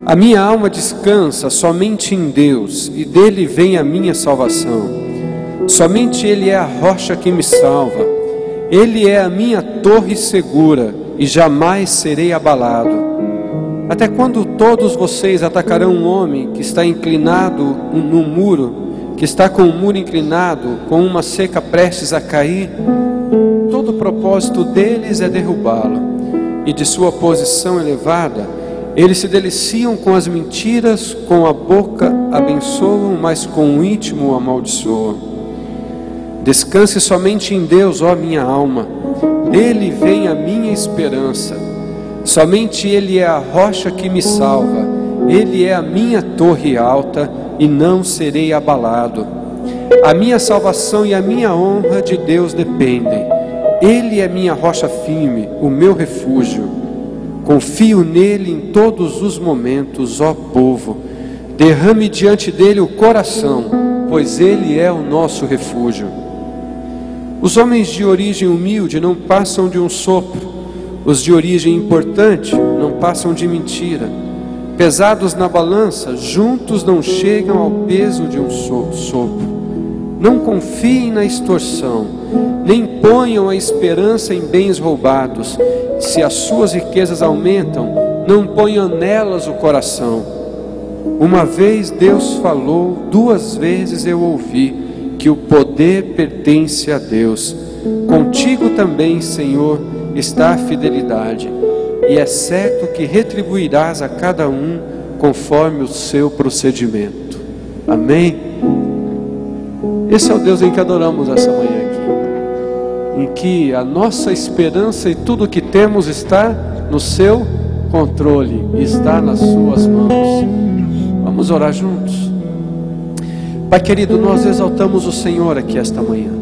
A minha alma descansa somente em Deus, e dele vem a minha salvação. Somente Ele é a rocha que me salva. Ele é a minha torre segura, e jamais serei abalado. Até quando todos vocês atacarão um homem que está inclinado num muro, que está com o muro inclinado, com uma cerca prestes a cair? Todo o propósito deles é derrubá-lo, e de sua posição elevada, eles se deliciam com as mentiras, com a boca abençoam, mas com o íntimo amaldiçoam. Descanse somente em Deus, ó minha alma, dele vem a minha esperança. Somente Ele é a rocha que me salva, Ele é a minha torre alta, e não serei abalado. A minha salvação e a minha honra de Deus dependem. Ele é minha rocha firme, o meu refúgio. Confio nele em todos os momentos, ó povo. Derrame diante dele o coração, pois ele é o nosso refúgio. Os homens de origem humilde não passam de um sopro. Os de origem importante não passam de mentira. Pesados na balança, juntos não chegam ao peso de um sopro. Não confiem na extorsão, nem ponham a esperança em bens roubados. Se as suas riquezas aumentam, não ponham nelas o coração. Uma vez Deus falou, 2 vezes eu ouvi, que o poder pertence a Deus. Contigo também, Senhor, está a fidelidade, e é certo que retribuirás a cada um conforme o seu procedimento. Amém? Esse é o Deus em que adoramos essa manhã aqui, em que a nossa esperança e tudo o que temos está no seu controle, está nas suas mãos. Vamos orar juntos. Pai querido, nós exaltamos o Senhor aqui esta manhã,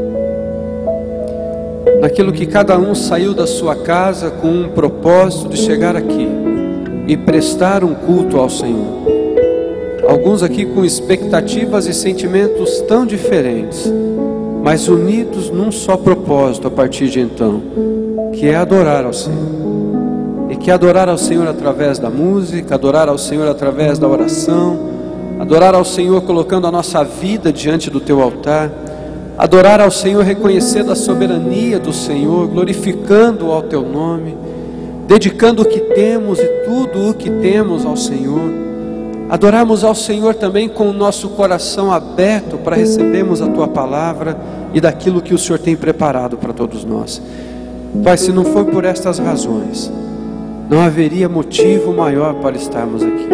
naquilo que cada um saiu da sua casa com um propósito de chegar aqui e prestar um culto ao Senhor. Alguns aqui com expectativas e sentimentos tão diferentes, mas unidos num só propósito a partir de então, que é adorar ao Senhor. E que adorar ao Senhor através da música, adorar ao Senhor através da oração, adorar ao Senhor colocando a nossa vida diante do teu altar, adorar ao Senhor reconhecendo a soberania do Senhor, glorificando ao teu nome, dedicando o que temos e tudo o que temos ao Senhor. Adorarmos ao Senhor também com o nosso coração aberto para recebermos a tua palavra e daquilo que o Senhor tem preparado para todos nós. Pai, se não for por estas razões, não haveria motivo maior para estarmos aqui.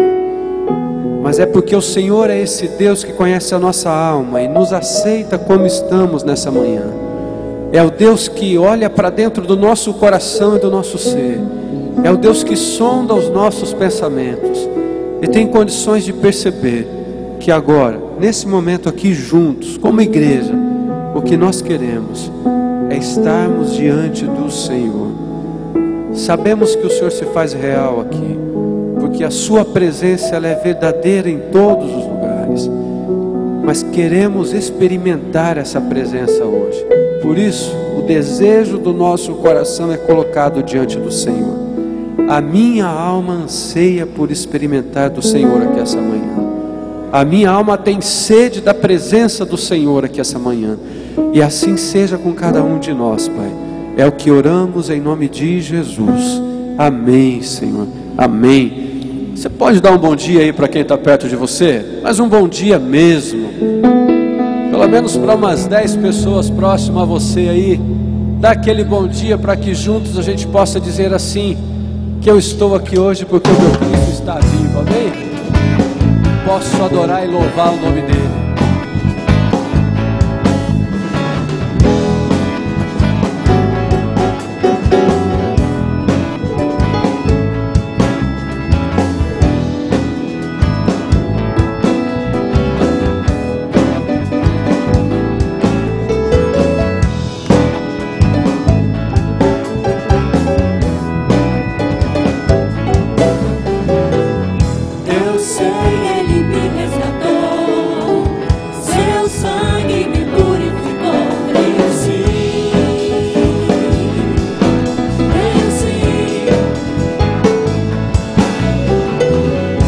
Mas é porque o Senhor é esse Deus que conhece a nossa alma e nos aceita como estamos nessa manhã. É o Deus que olha para dentro do nosso coração e do nosso ser. É o Deus que sonda os nossos pensamentos e tem condições de perceber que agora, nesse momento aqui juntos, como igreja, o que nós queremos é estarmos diante do Senhor. Sabemos que o Senhor se faz real aqui, porque a sua presença ela é verdadeira em todos os lugares, mas queremos experimentar essa presença hoje. Por isso, o desejo do nosso coração é colocado diante do Senhor. A minha alma anseia por experimentar do Senhor aqui essa manhã. A minha alma tem sede da presença do Senhor aqui essa manhã. E assim seja com cada um de nós, Pai. É o que oramos em nome de Jesus. Amém, Senhor. Amém. Você pode dar um bom dia aí para quem está perto de você? Mas um bom dia mesmo. Pelo menos para umas 10 pessoas próximas a você aí. Dá aquele bom dia para que juntos a gente possa dizer assim: que eu estou aqui hoje porque o meu Cristo está vivo, amém? Posso adorar e louvar o nome dele. Ele me resgatou, seu sangue me purificou. Creio sim, creio sim.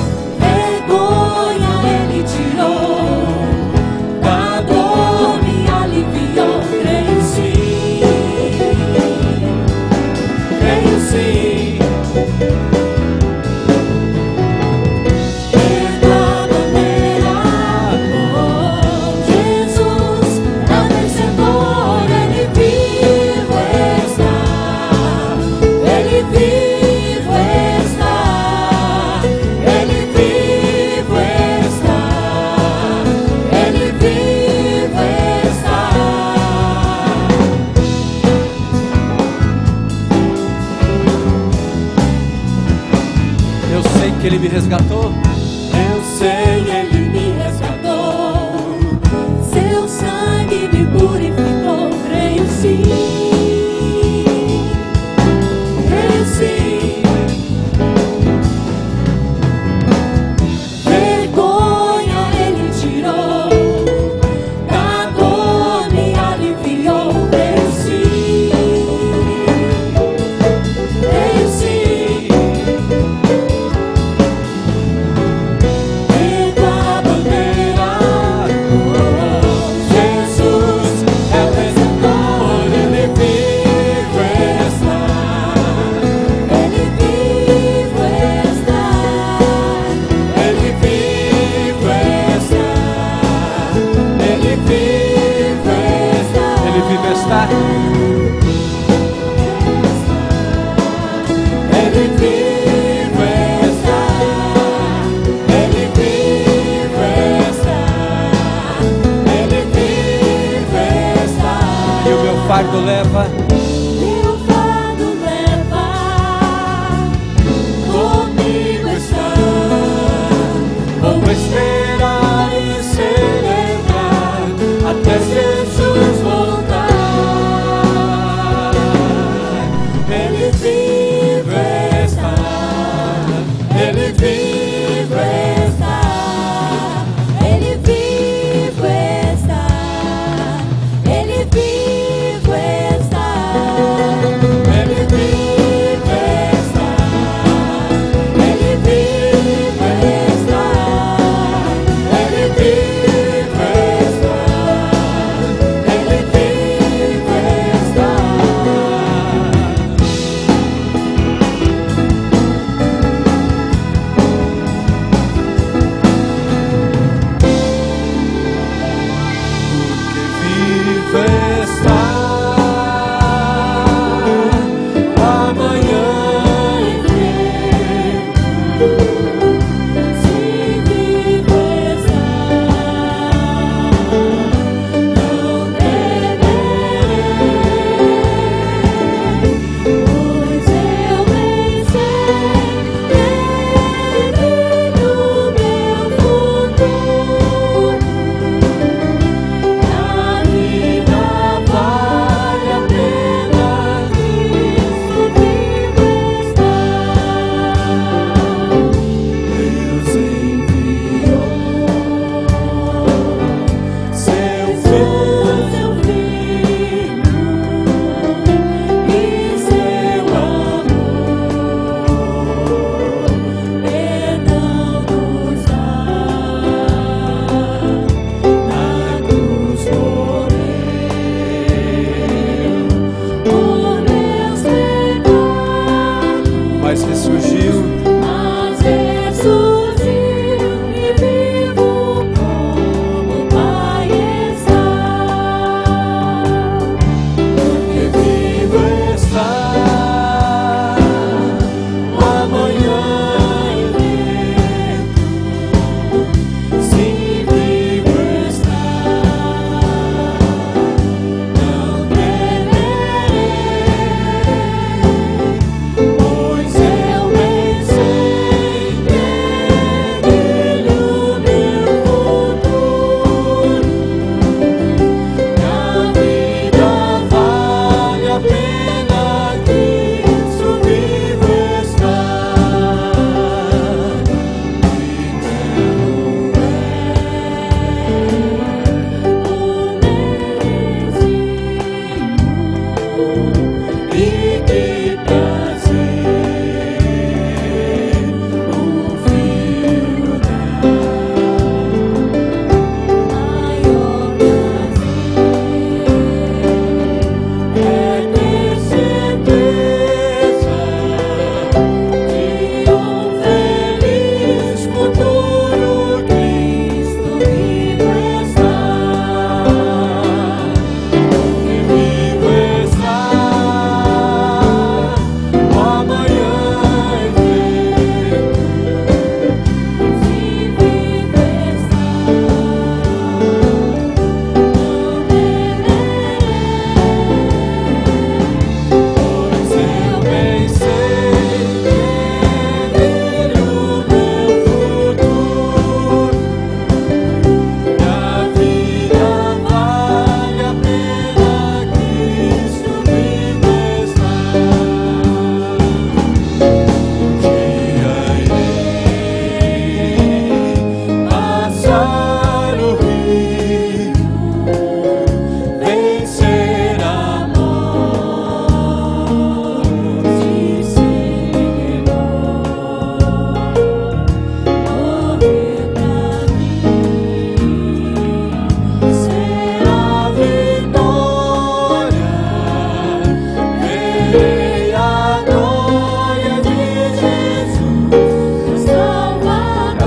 resgatou. Eu sei, Ele me resgatou. Seu sangue me purificou. Creio sim. Creio sim. Vergonha Ele tirou. Da dor me aliviou. Creio sim. Creio sim.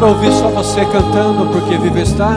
Quero ouvir só você cantando, porque vivo está.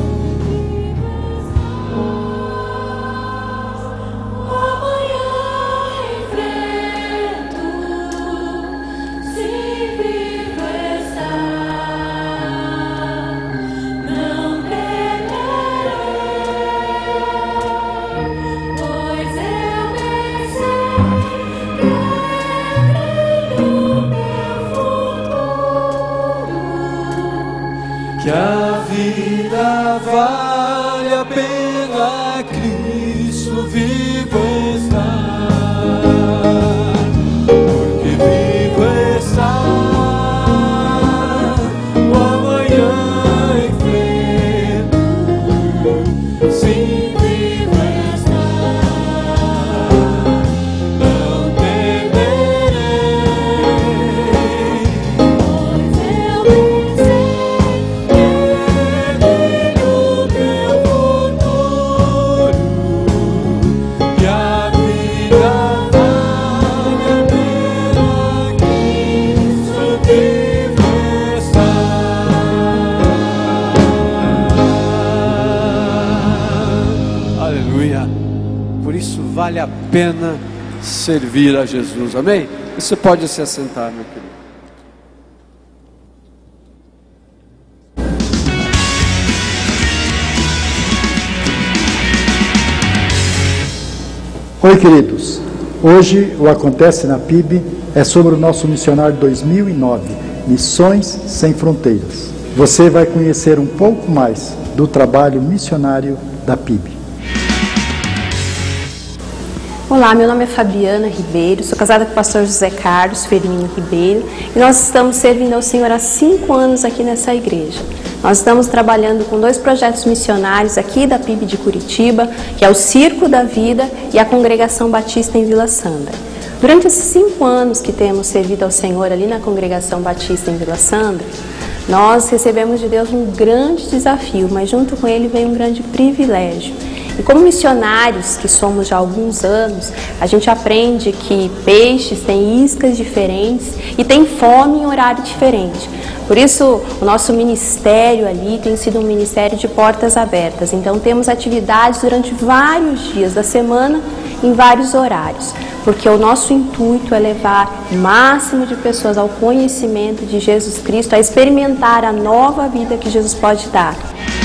Que a vida vale a pena, Cristo vivo está, porque vivo está, o amanhã enfrento, sim, vivo está, não temerei, pois eu venci. Por isso vale a pena servir a Jesus, amém? Você pode se assentar, meu querido. Oi, queridos. Hoje o Acontece na PIB é sobre o nosso missionário 2009, Missões Sem Fronteiras. Você vai conhecer um pouco mais do trabalho missionário da PIB. Olá, meu nome é Fabiana Ribeiro, sou casada com o pastor José Carlos Firmino Ribeiro e nós estamos servindo ao Senhor há 5 anos aqui nessa igreja. Nós estamos trabalhando com 2 projetos missionários aqui da PIB de Curitiba, que é o Circo da Vida e a Congregação Batista em Vila Sandra. Durante esses 5 anos que temos servido ao Senhor ali na Congregação Batista em Vila Sandra, nós recebemos de Deus um grande desafio, mas junto com ele vem um grande privilégio. E como missionários que somos já há alguns anos, a gente aprende que peixes têm iscas diferentes e têm fome em horário diferente. Por isso, o nosso ministério ali tem sido um ministério de portas abertas. Então, temos atividades durante vários dias da semana, em vários horários. Porque o nosso intuito é levar o máximo de pessoas ao conhecimento de Jesus Cristo, a experimentar a nova vida que Jesus pode dar.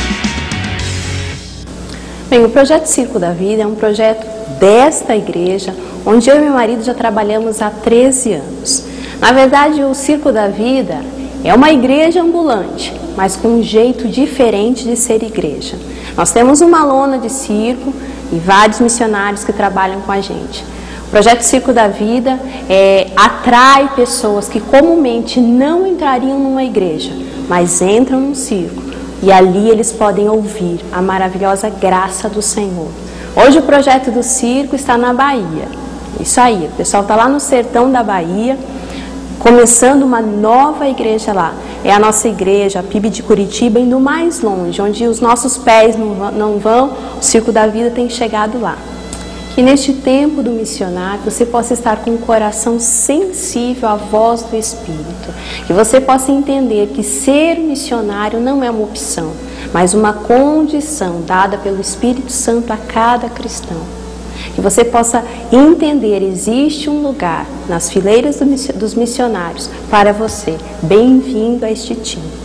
Bem, o Projeto Circo da Vida é um projeto desta igreja, onde eu e meu marido já trabalhamos há 13 anos. Na verdade, o Circo da Vida é uma igreja ambulante, mas com um jeito diferente de ser igreja. Nós temos uma lona de circo e vários missionários que trabalham com a gente. O Projeto Circo da Vida atrai pessoas que comumente não entrariam numa igreja, mas entram num circo. E ali eles podem ouvir a maravilhosa graça do Senhor. Hoje o projeto do circo está na Bahia. Isso aí, o pessoal está lá no sertão da Bahia, começando uma nova igreja lá. É a nossa igreja, a PIB de Curitiba, indo mais longe, onde os nossos pés não vão, o Circo da Vida tem chegado lá. Que neste tempo do missionário você possa estar com o coração sensível à voz do Espírito. Que você possa entender que ser missionário não é uma opção, mas uma condição dada pelo Espírito Santo a cada cristão. Que você possa entender, existe um lugar nas fileiras dos missionários para você. Bem-vindo a este time.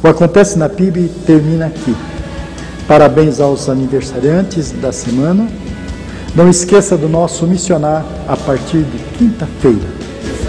O Acontece na PIB termina aqui. Parabéns aos aniversariantes da semana. Não esqueça do nosso missionário a partir de quinta-feira.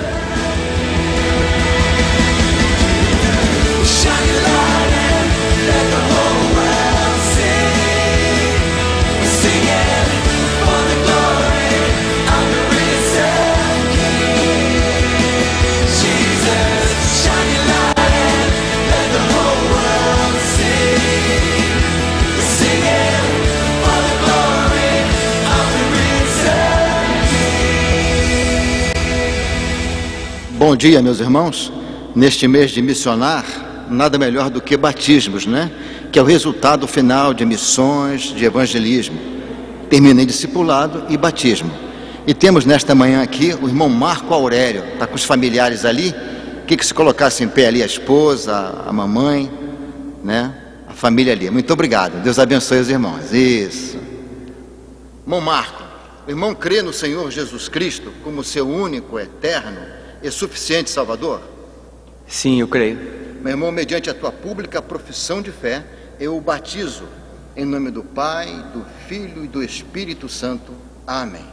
Bom dia, meus irmãos. Neste mês de missionar, nada melhor do que batismos, né? Que é o resultado final de missões, de evangelismo. Termina em discipulado e batismo. E temos nesta manhã aqui o irmão Marco Aurélio. Está com os familiares ali. Que se colocasse em pé ali a esposa, a mamãe, né? A família ali. Muito obrigado. Deus abençoe os irmãos. Isso. Irmão Marco, o irmão crê no Senhor Jesus Cristo como seu único, eterno e suficiente Salvador? Sim, eu creio. Meu irmão, mediante a tua pública profissão de fé, eu o batizo em nome do Pai, do Filho e do Espírito Santo. Amém.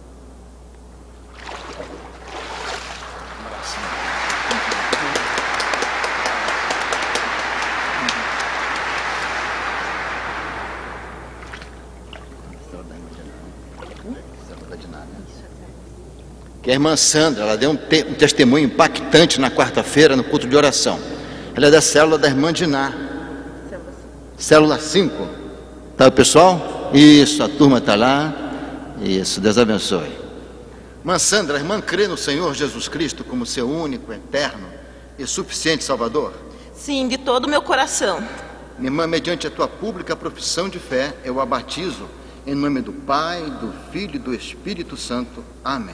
Que a irmã Sandra, ela deu um testemunho impactante na quarta-feira no culto de oração. Ela é da célula da irmã Diná. Célula 5. Tá o pessoal? Isso, a turma está lá. Isso, Deus abençoe. Irmã Sandra, a irmã crê no Senhor Jesus Cristo como seu único, eterno e suficiente Salvador? Sim, de todo o meu coração. Minha irmã, mediante a tua pública profissão de fé, eu a batizo em nome do Pai, do Filho e do Espírito Santo. Amém.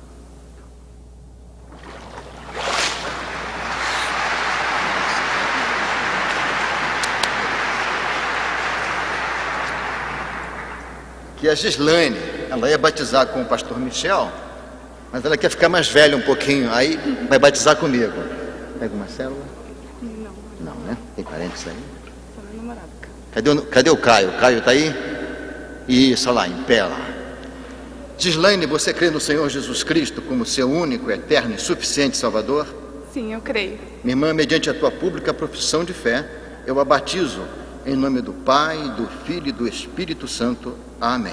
Que a Gislaine, ela ia batizar com o pastor Michel, mas ela quer ficar mais velha um pouquinho, aí vai batizar comigo. Pega uma célula? Não, né? Tem parentes aí? Cadê o Caio? O Caio está aí? Isso, olha lá, em pé lá. Gislaine, você crê no Senhor Jesus Cristo como seu único, eterno e suficiente Salvador? Sim, eu creio. Minha irmã, mediante a tua pública profissão de fé, eu a batizo em nome do Pai, do Filho e do Espírito Santo. Amém.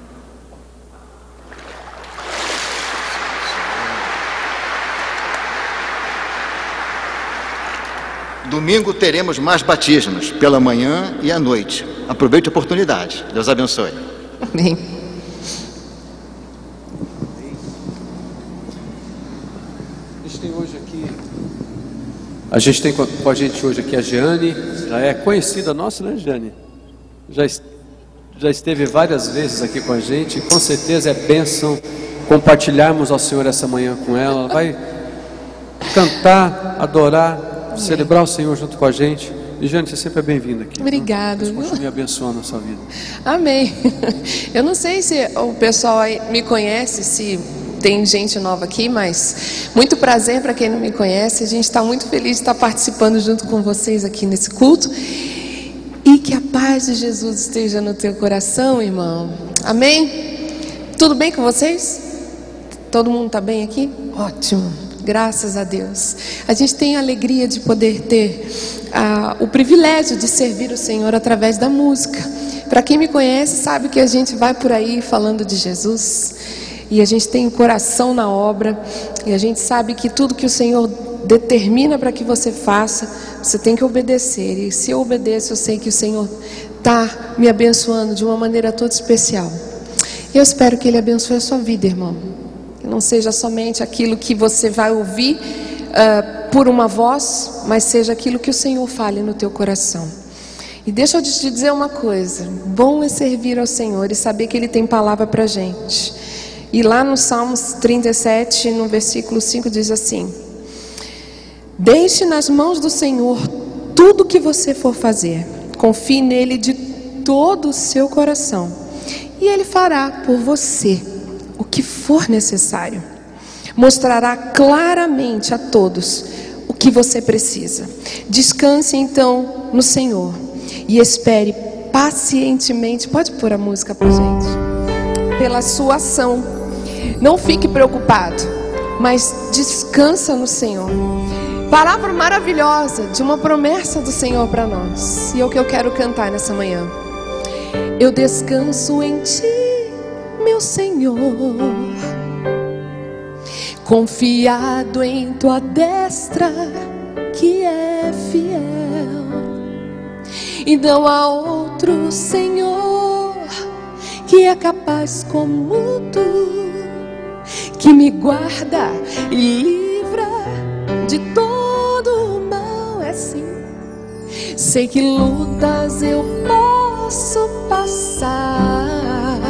Domingo teremos mais batismos, pela manhã e à noite. Aproveite a oportunidade. Deus abençoe. Amém. A gente tem com a gente hoje aqui a Jeane. Já é conhecida nossa, né, Jeane? Já esteve várias vezes aqui com a gente. Com certeza é bênção compartilharmos ao Senhor essa manhã com ela. Ela vai cantar, adorar, celebrar o Senhor junto com a gente. E Jeane, você sempre é bem-vinda aqui. Obrigada. Deus continue abençoando a sua vida. Amém. Eu não sei se o pessoal aí me conhece, se tem gente nova aqui, mas muito prazer para quem não me conhece. A gente está muito feliz de estar participando junto com vocês aqui nesse culto. E que a paz de Jesus esteja no teu coração, irmão. Amém? Tudo bem com vocês? Todo mundo está bem aqui? Ótimo. Graças a Deus. A gente tem a alegria de poder ter o privilégio de servir o Senhor através da música. Para quem me conhece sabe que a gente vai por aí falando de Jesus. E a gente tem o coração na obra. E a gente sabe que tudo que o Senhor determina para que você faça, você tem que obedecer. E se eu obedeço, eu sei que o Senhor está me abençoando de uma maneira toda especial. Eu espero que Ele abençoe a sua vida, irmão. Que não seja somente aquilo que você vai ouvir por uma voz, mas seja aquilo que o Senhor fale no teu coração. E deixa eu te dizer uma coisa: bom é servir ao Senhor e saber que Ele tem palavra para a gente. E lá no Salmos 37, no versículo 5, diz assim: deixe nas mãos do Senhor tudo o que você for fazer. Confie nele de todo o seu coração, e Ele fará por você o que for necessário. Mostrará claramente a todos o que você precisa. Descanse então no Senhor e espere pacientemente. Pode pôr a música pra gente? Pela sua ação. Não fique preocupado, mas descansa no Senhor. Palavra maravilhosa de uma promessa do Senhor para nós. E é o que eu quero cantar nessa manhã. Eu descanso em Ti, meu Senhor, confiado em Tua destra, que é fiel. E não há outro Senhor que é capaz como Tu, que me guarda e livra de todo o mal. É sim. Sei que lutas eu posso passar,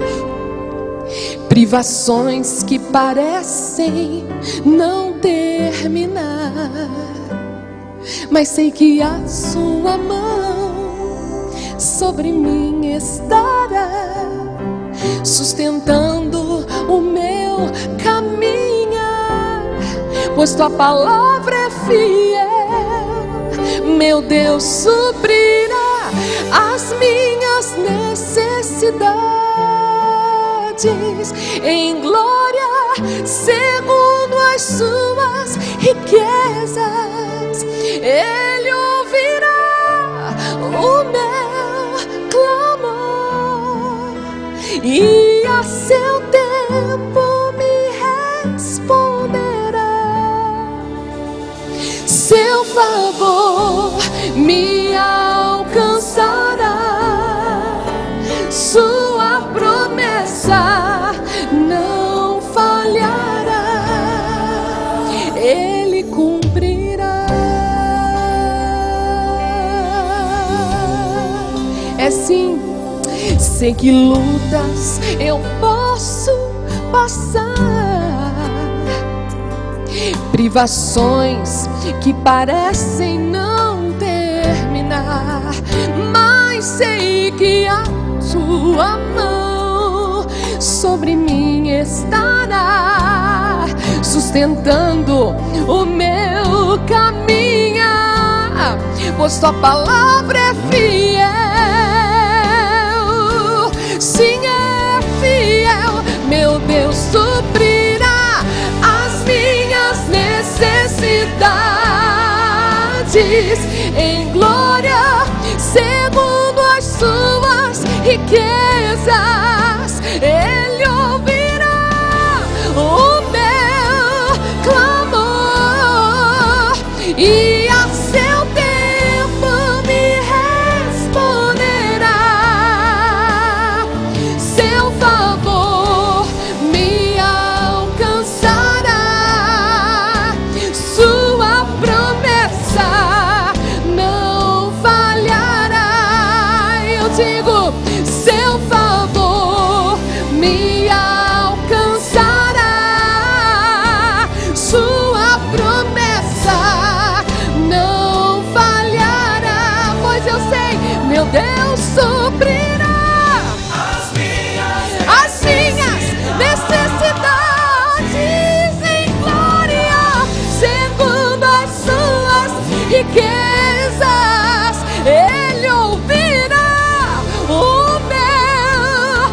privações que parecem não terminar, mas sei que a Sua mão sobre mim estará, sustentando o meu caminhar, pois Tua palavra é fiel. Meu Deus suprirá as minhas necessidades em glória, segundo as Suas riquezas. Ele ouvirá o meu clamor e a seu tempo me responderá. Seu favor me alcançará, Sua promessa não falhará, Ele cumprirá. É sim. Sei que lutas eu posso passar, privações que parecem não terminar, mas sei que a Sua mão sobre mim estará, sustentando o meu caminhar, pois Tua palavra é fiel. Sim, é fiel. Meu Deus suprirá as minhas necessidades em glória, segundo as Suas riquezas. Ele ouvirá o meu clamor e a seu tempo me responderá. Seu favor me alcançará, Sua promessa não falhará. Eu digo, seu favor me alcançará, Sua promessa não falhará, pois eu sei, meu Deus suprirá as minhas necessidades em glória, segundo as Suas riquezas. Ele ouvirá o meu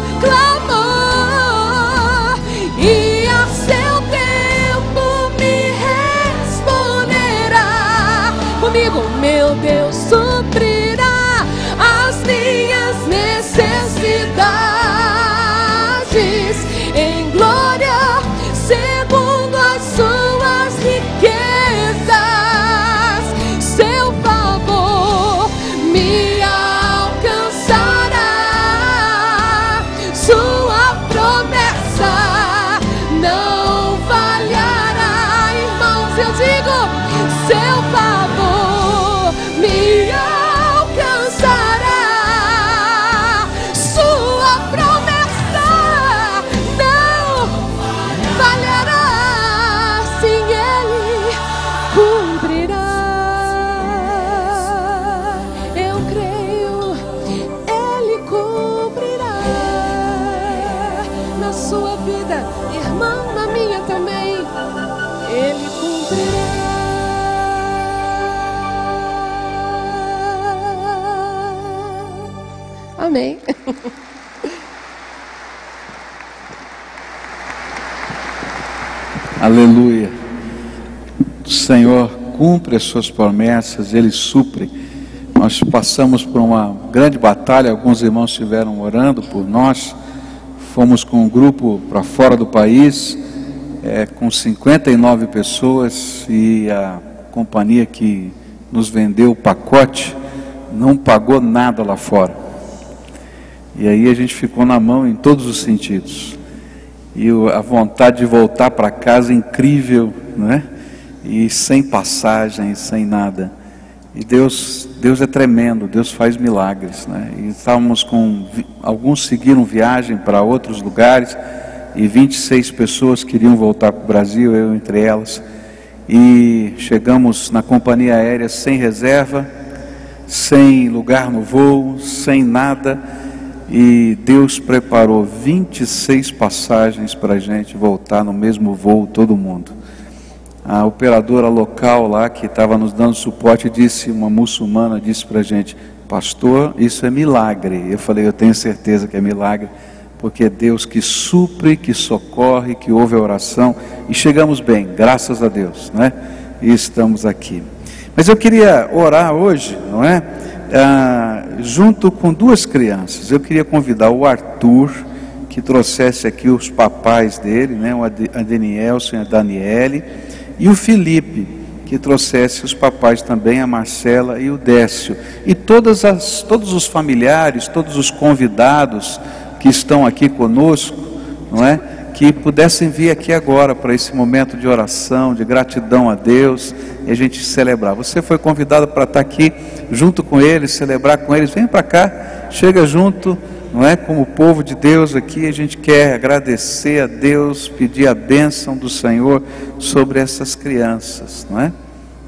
clamor e a seu tempo me responderá. Comigo, meu Deus suprirá as minhas necessidades em glória, segundo as Suas riquezas. Seu favor me alcançará, Sua promessa não falhará. Irmãos, eu digo, seu favor me alcançará, Sua promessa não falhará. Sim, Ele cumprirá. Eu creio. Amém. Aleluia. O Senhor cumpre as suas promessas, Ele supre. Nós passamos por uma grande batalha, alguns irmãos estiveram orando por nós. Fomos com um grupo para fora do país, com 59 pessoas, e a companhia que nos vendeu o pacote não pagou nada lá fora. E aí a gente ficou na mão em todos os sentidos. E a vontade de voltar para casa incrível, né? E sem passagem, sem nada. E Deus é tremendo, Deus faz milagres, né? E estávamos com, alguns seguiram viagem para outros lugares, e 26 pessoas queriam voltar para o Brasil, eu entre elas. E chegamos na companhia aérea sem reserva, sem lugar no voo, sem nada. E Deus preparou 26 passagens para a gente voltar no mesmo voo, todo mundo. A operadora local lá, que estava nos dando suporte, uma muçulmana disse para a gente: pastor, isso é milagre. Eu falei: eu tenho certeza que é milagre, porque é Deus que supre, que socorre, que ouve a oração. E chegamos bem, graças a Deus, né? E estamos aqui. Mas eu queria orar hoje, não é? Junto com duas crianças. Eu queria convidar o Arthur, que trouxesse aqui os papais dele, né? A Danielson e a Daniele, e o Felipe, que trouxesse os papais também, a Marcela e o Décio, e todos os familiares, todos os convidados que estão aqui conosco, não é? Que pudessem vir aqui agora para esse momento de oração, de gratidão a Deus, e a gente celebrar. Você foi convidado para estar aqui junto com eles, celebrar com eles. Vem para cá, chega junto, não é? Como povo de Deus aqui, a gente quer agradecer a Deus, pedir a bênção do Senhor sobre essas crianças, não é?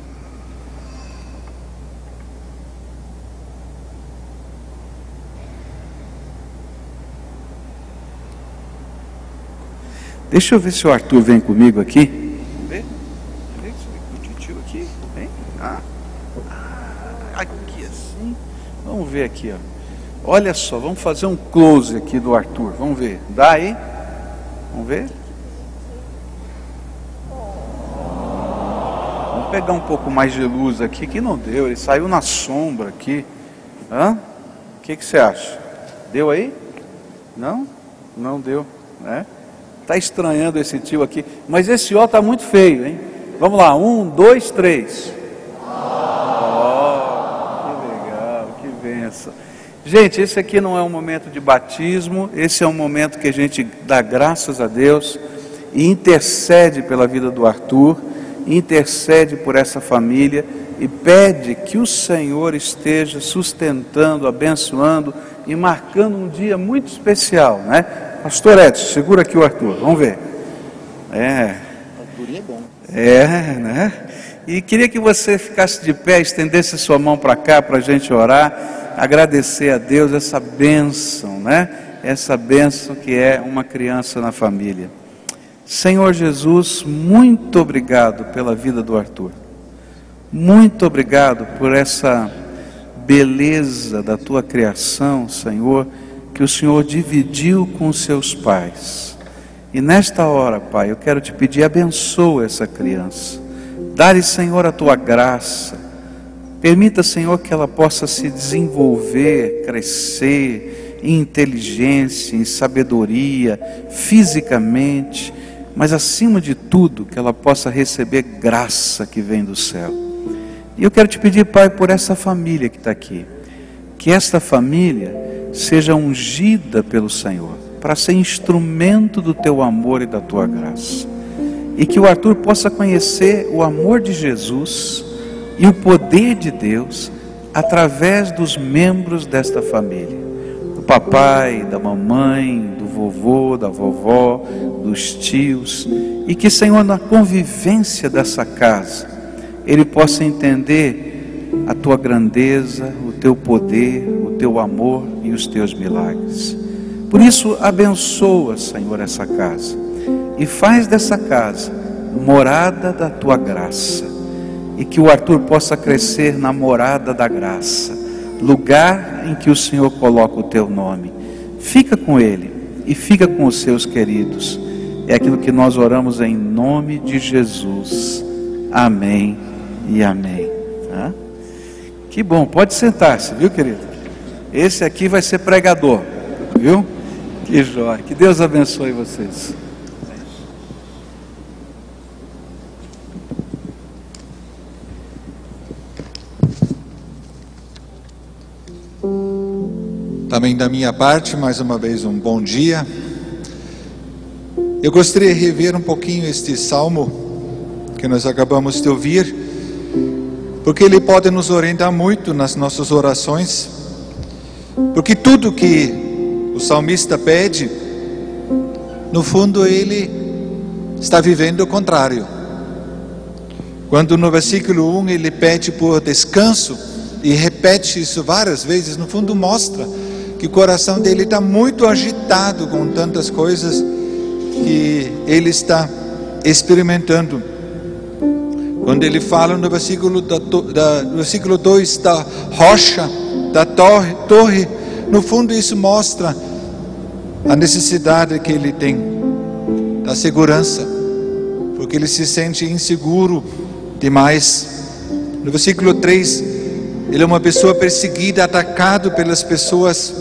Deixa eu ver se o Arthur vem comigo aqui. Vamos ver? Vem com o tio aqui. Vem. Aqui assim. Vamos ver aqui, ó. Olha só, vamos fazer um close aqui do Arthur. Vamos ver. Dá aí? Vamos ver? Vamos pegar um pouco mais de luz aqui, que não deu. Ele saiu na sombra aqui. Hã? O que você acha? Deu aí? Não? Não deu, né? Está estranhando esse tio aqui, mas esse ó está muito feio, hein? Vamos lá, 1, 2, 3. Oh, que legal, que benção. Gente, esse aqui não é um momento de batismo, esse é um momento que a gente dá graças a Deus e intercede pela vida do Arthur, intercede por essa família e pede que o Senhor esteja sustentando, abençoando e marcando um dia muito especial, né? Pastor Edson, segura aqui o Arthur, vamos ver. Arthur é bom. Né? E queria que você ficasse de pé, estendesse a sua mão para cá para a gente orar, agradecer a Deus essa bênção, né? Essa bênção que é uma criança na família. Senhor Jesus, muito obrigado pela vida do Arthur. Muito obrigado por essa beleza da tua criação, Senhor, que o Senhor dividiu com os seus pais. E nesta hora, Pai, eu quero te pedir, abençoa essa criança. Dá-lhe, Senhor, a tua graça. Permita, Senhor, que ela possa se desenvolver, crescer em inteligência, em sabedoria, fisicamente, mas acima de tudo, que ela possa receber graça que vem do céu. E eu quero te pedir, Pai, por essa família que está aqui, que esta família seja ungida pelo Senhor, para ser instrumento do teu amor e da tua graça, e que o Arthur possa conhecer o amor de Jesus e o poder de Deus através dos membros desta família, do papai, da mamãe, do vovô, da vovó, dos tios, e que, Senhor, na convivência dessa casa, ele possa entender a tua grandeza, o teu poder, o teu amor e os teus milagres. Por isso, abençoa, Senhor, essa casa e faz dessa casa morada da tua graça, e que o Arthur possa crescer na morada da graça, lugar em que o Senhor coloca o teu nome. Fica com Ele e fica com os seus queridos. É aquilo que nós oramos em nome de Jesus. Amém e amém. Tá? Que bom, pode sentar-se, viu, querido? Esse aqui vai ser pregador, viu? Que joia, que Deus abençoe vocês. Também da minha parte, mais uma vez, um bom dia. Eu gostaria de rever um pouquinho este salmo que nós acabamos de ouvir, porque ele pode nos orientar muito nas nossas orações, porque tudo que o salmista pede, no fundo ele está vivendo o contrário. Quando no versículo 1 ele pede por descanso, e repete isso várias vezes, no fundo mostra que o coração dele está muito agitado com tantas coisas que ele está experimentando. Quando ele fala no versículo 2 da rocha, da torre, no fundo isso mostra a necessidade que ele tem da segurança, porque ele se sente inseguro demais. No versículo 3, ele é uma pessoa perseguida, atacado pelas pessoas.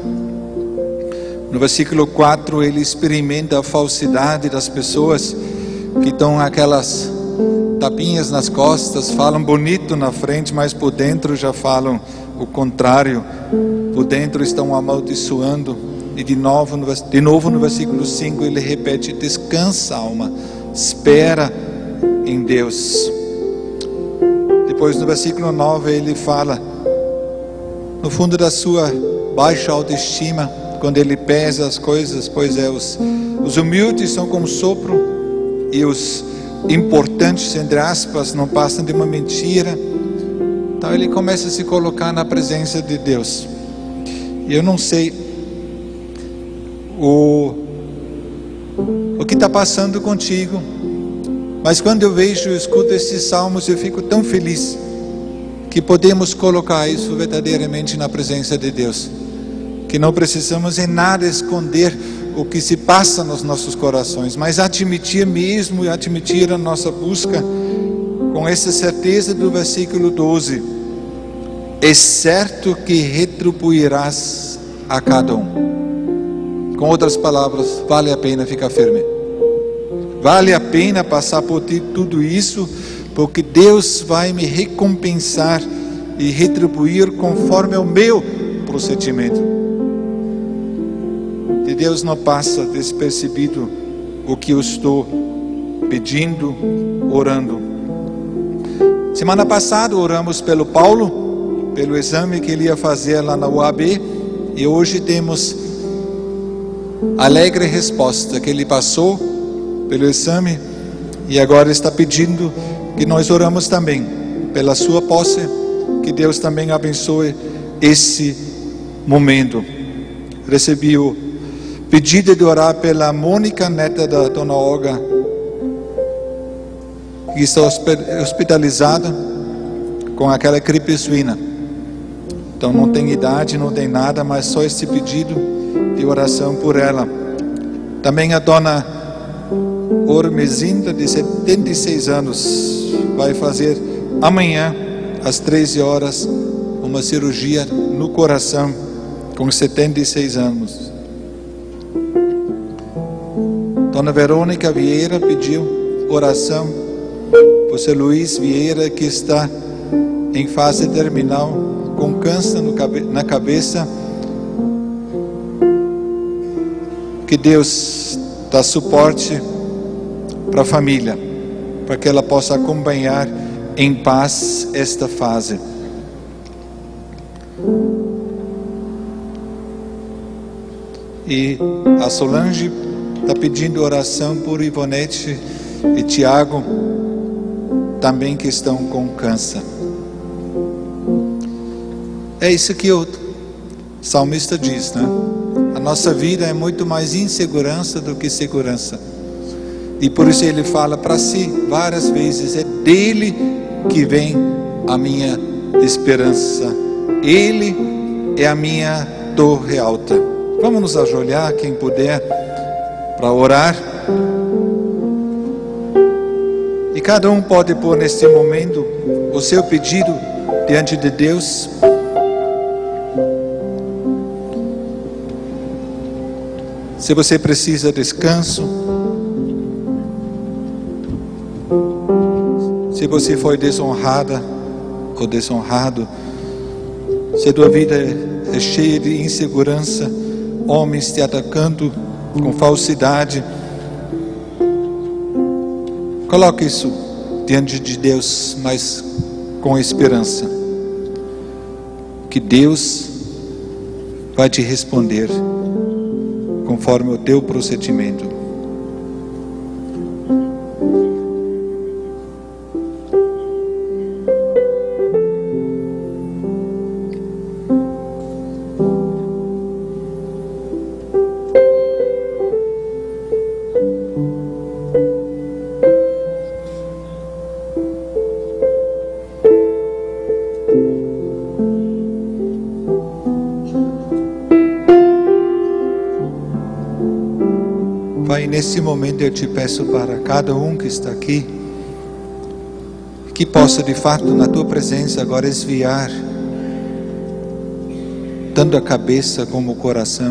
No versículo 4, ele experimenta a falsidade das pessoas que dão aquelas tapinhas nas costas, falam bonito na frente, mas por dentro já falam o contrário. Por dentro estão amaldiçoando. E de novo no versículo 5 ele repete: descansa, alma, espera em Deus. Depois no versículo 9 ele fala, no fundo da sua baixa autoestima, quando ele pesa as coisas, pois é, os humildes são como sopro, e os importantes, entre aspas, não passam de uma mentira. Então ele começa a se colocar na presença de Deus. E eu não sei o que está passando contigo, mas quando eu vejo e escuto esses salmos, eu fico tão feliz que podemos colocar isso verdadeiramente na presença de Deus, que não precisamos em nada esconder o que se passa nos nossos corações, mas admitir mesmo e admitir a nossa busca com essa certeza do versículo 12: é certo que retribuirás a cada um. Com outras palavras, vale a pena ficar firme, vale a pena passar por tudo isso, porque Deus vai me recompensar e retribuir conforme o meu procedimento. De Deus não passa despercebido o que eu estou pedindo, orando. Semana passada oramos pelo Paulo, pelo exame que ele ia fazer lá na UAB, e hoje temos alegre resposta que ele passou pelo exame, e agora está pedindo que nós oramos também pela sua posse, que Deus também abençoe esse momento. Recebi o pedido de orar pela Mônica, neta da dona Olga, que está hospitalizada com aquela gripe suína. Então não tem idade, não tem nada, mas só esse pedido de oração por ela. Também a dona Ormezinda, de 76 anos, vai fazer amanhã às 13 horas uma cirurgia no coração, com 76 anos. Dona Verônica Vieira pediu oração por seu Luiz Vieira, que está em fase terminal com câncer na cabeça. Que Deus dá suporte para a família, para que ela possa acompanhar em paz esta fase. E a Solange está pedindo oração por Ivonete e Tiago, também que estão com câncer. É isso que o salmista diz, né? A nossa vida é muito mais insegurança do que segurança. E por isso ele fala para si várias vezes: é dele que vem a minha esperança Ele é a minha torre alta. Vamos nos ajoelhar, quem puder, para orar. E cada um pode pôr neste momento o seu pedido diante de Deus. Se você precisa de descanso, se você foi desonrada ou desonrado, se a tua vida é cheia de insegurança, homens te atacando com falsidade, coloque isso diante de Deus, mas com esperança, que Deus vai te responder conforme o teu procedimento. Pai, nesse momento eu te peço para cada um que está aqui, que possa de fato na tua presença agora esviar, tanto a cabeça como o coração,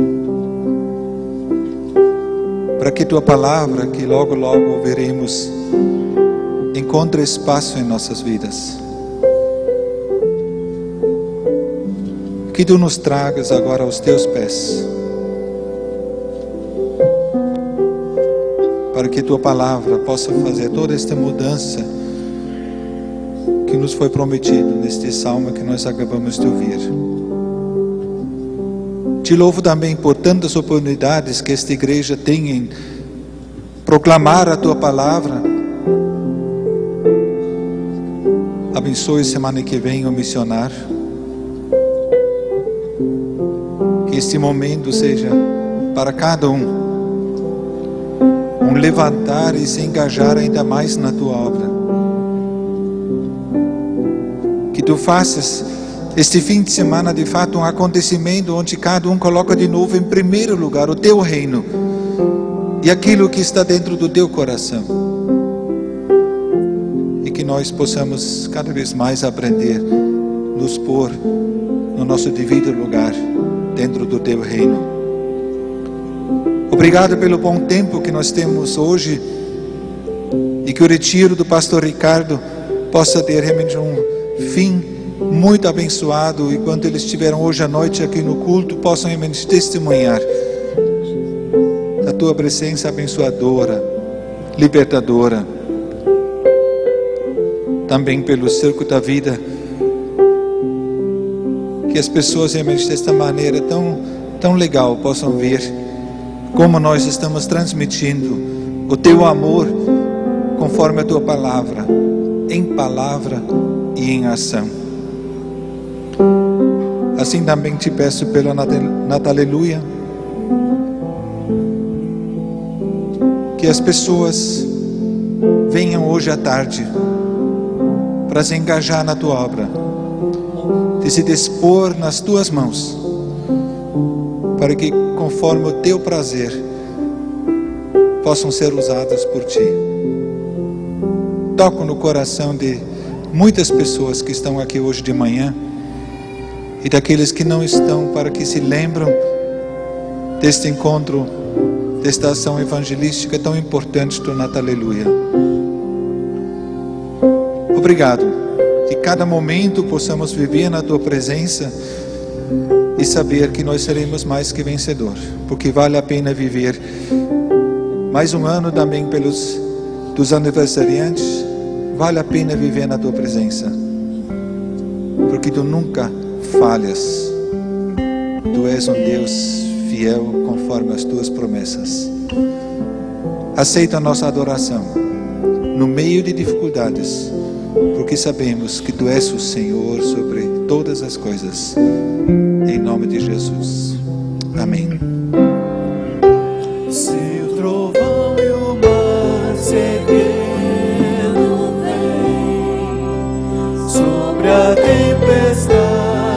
para que tua palavra, que logo logo ouviremos, encontre espaço em nossas vidas. Que tu nos tragas agora aos teus pés, para que tua palavra possa fazer toda esta mudança que nos foi prometido neste salmo que nós acabamos de ouvir. Te louvo também por tantas oportunidades que esta igreja tem em proclamar a tua palavra. Abençoe semana que vem o missionário. Que este momento seja para cada um levantar e se engajar ainda mais na tua obra. Que tu faças este fim de semana de fato um acontecimento onde cada um coloca de novo em primeiro lugar o teu reino e aquilo que está dentro do teu coração, e que nós possamos cada vez mais aprender, nos pôr no nosso devido lugar dentro do teu reino. Obrigado pelo bom tempo que nós temos hoje, e que o retiro do pastor Ricardo possa ter realmente um fim muito abençoado, e quando eles estiveram hoje à noite aqui no culto, possam realmente testemunhar da tua presença abençoadora, libertadora. Também pelo Cerco da Vida, que as pessoas realmente desta maneira tão legal possam ver como nós estamos transmitindo o teu amor conforme a tua palavra, em palavra e em ação. Assim também te peço pela Nataleluia, que as pessoas venham hoje à tarde para se engajar na tua obra, de se dispor nas tuas mãos, para que conforme o teu prazer possam ser usadas por ti. Toco no coração de muitas pessoas que estão aqui hoje de manhã e daqueles que não estão, para que se lembram deste encontro, desta ação evangelística tão importante do Nataleluia. Obrigado, que cada momento possamos viver na tua presença e saber que nós seremos mais que vencedor, porque vale a pena viver mais um ano também dos aniversariantes. Vale a pena viver na tua presença, porque tu nunca falhas. Tu és um Deus fiel conforme as tuas promessas. Aceita a nossa adoração no meio de dificuldades, porque sabemos que tu és o Senhor sobre todas as coisas. Em nome de Jesus. Amém. Se o trovão e o mar seguindo vem sobre a tempestade,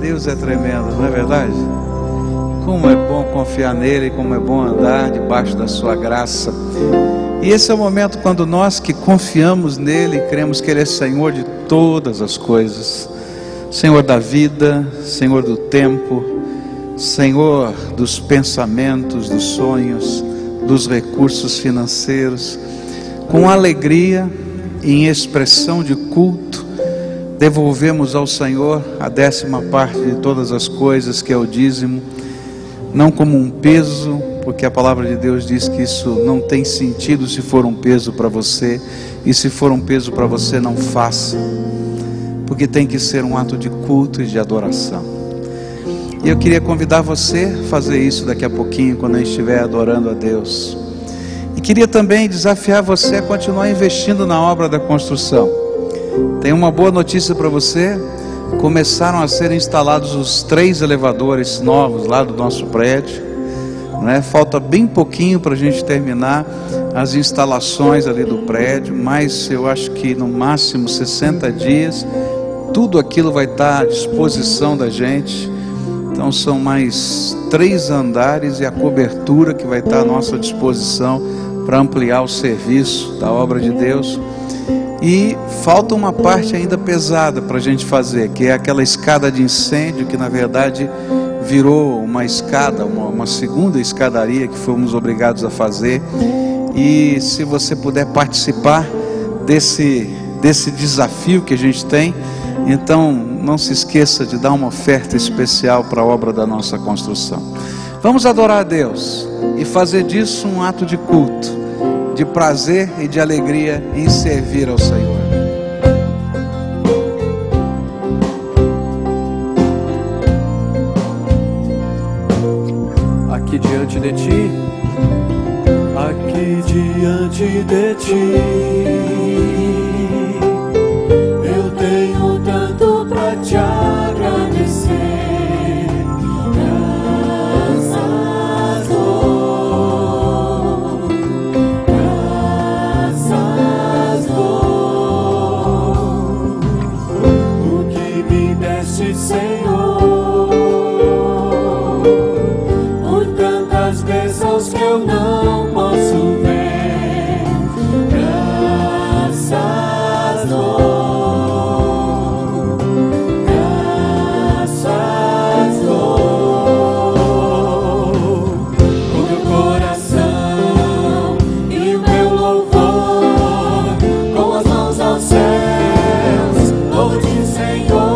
Deus é tremendo, não é verdade? Como é bom confiar nele, como é bom andar debaixo da sua graça. E esse é o momento quando nós que confiamos nele e cremos que ele é Senhor de todas as coisas, Senhor da vida, Senhor do tempo, Senhor dos pensamentos, dos sonhos, dos recursos financeiros, com alegria e em expressão de culto, devolvemos ao Senhor a 10ª parte de todas as coisas, que é o dízimo, não como um peso, porque a palavra de Deus diz que isso não tem sentido se for um peso para você, e se for um peso para você, não faça, porque tem que ser um ato de culto e de adoração. E eu queria convidar você a fazer isso daqui a pouquinho, quando a gente estiver adorando a Deus. E queria também desafiar você a continuar investindo na obra da construção. Tem uma boa notícia para você: começaram a ser instalados os 3 elevadores novos lá do nosso prédio, né? Falta bem pouquinho para a gente terminar as instalações ali do prédio, mas eu acho que no máximo 60 dias, tudo aquilo vai estar à disposição da gente. Então são mais 3 andares e a cobertura que vai estar à nossa disposição para ampliar o serviço da obra de Deus. E falta uma parte ainda pesada para a gente fazer, que é aquela escada de incêndio, que na verdade virou uma escada, uma segunda escadaria que fomos obrigados a fazer. E se você puder participar desse desafio que a gente tem, então não se esqueça de dar uma oferta especial para a obra da nossa construção. Vamos adorar a Deus e fazer disso um ato de culto, de prazer e de alegria em servir ao Senhor. Aqui diante de ti, aqui diante de ti, eu tenho tanto pra te agradecer. Senhor, por tantas bênçãos que eu não posso ver, graças dou, graças dou, com meu coração e o meu louvor, com as mãos aos céus, louvo-te, Senhor.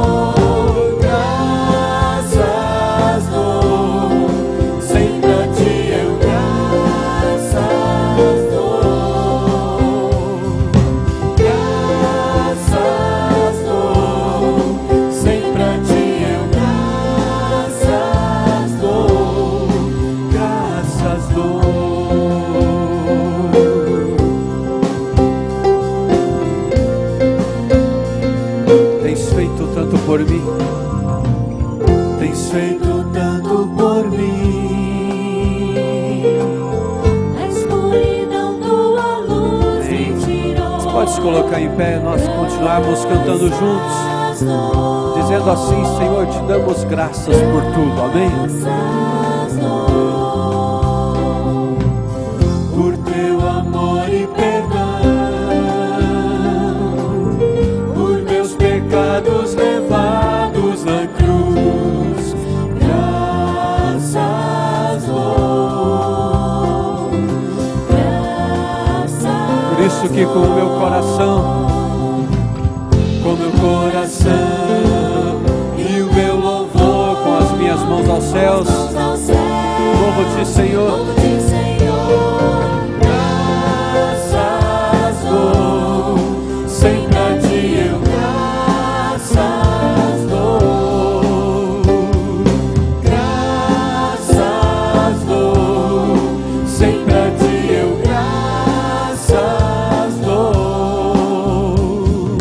Por mim, tens feito tanto por mim. A escuridão tua luz me tirou. Você pode se colocar em pé, nós continuarmos cantando juntos, dizendo assim: Senhor, te damos graças por tudo, amém? Por teu amor e perdão, por meus pecados levados na cruz, graças dou, graças. Por isso que com o meu coração e o meu louvor, com as minhas mãos aos céus, louvo-te, Senhor. Graças dou, sempre a ti eu graças dou, graças dou, sempre a ti eu graças dou,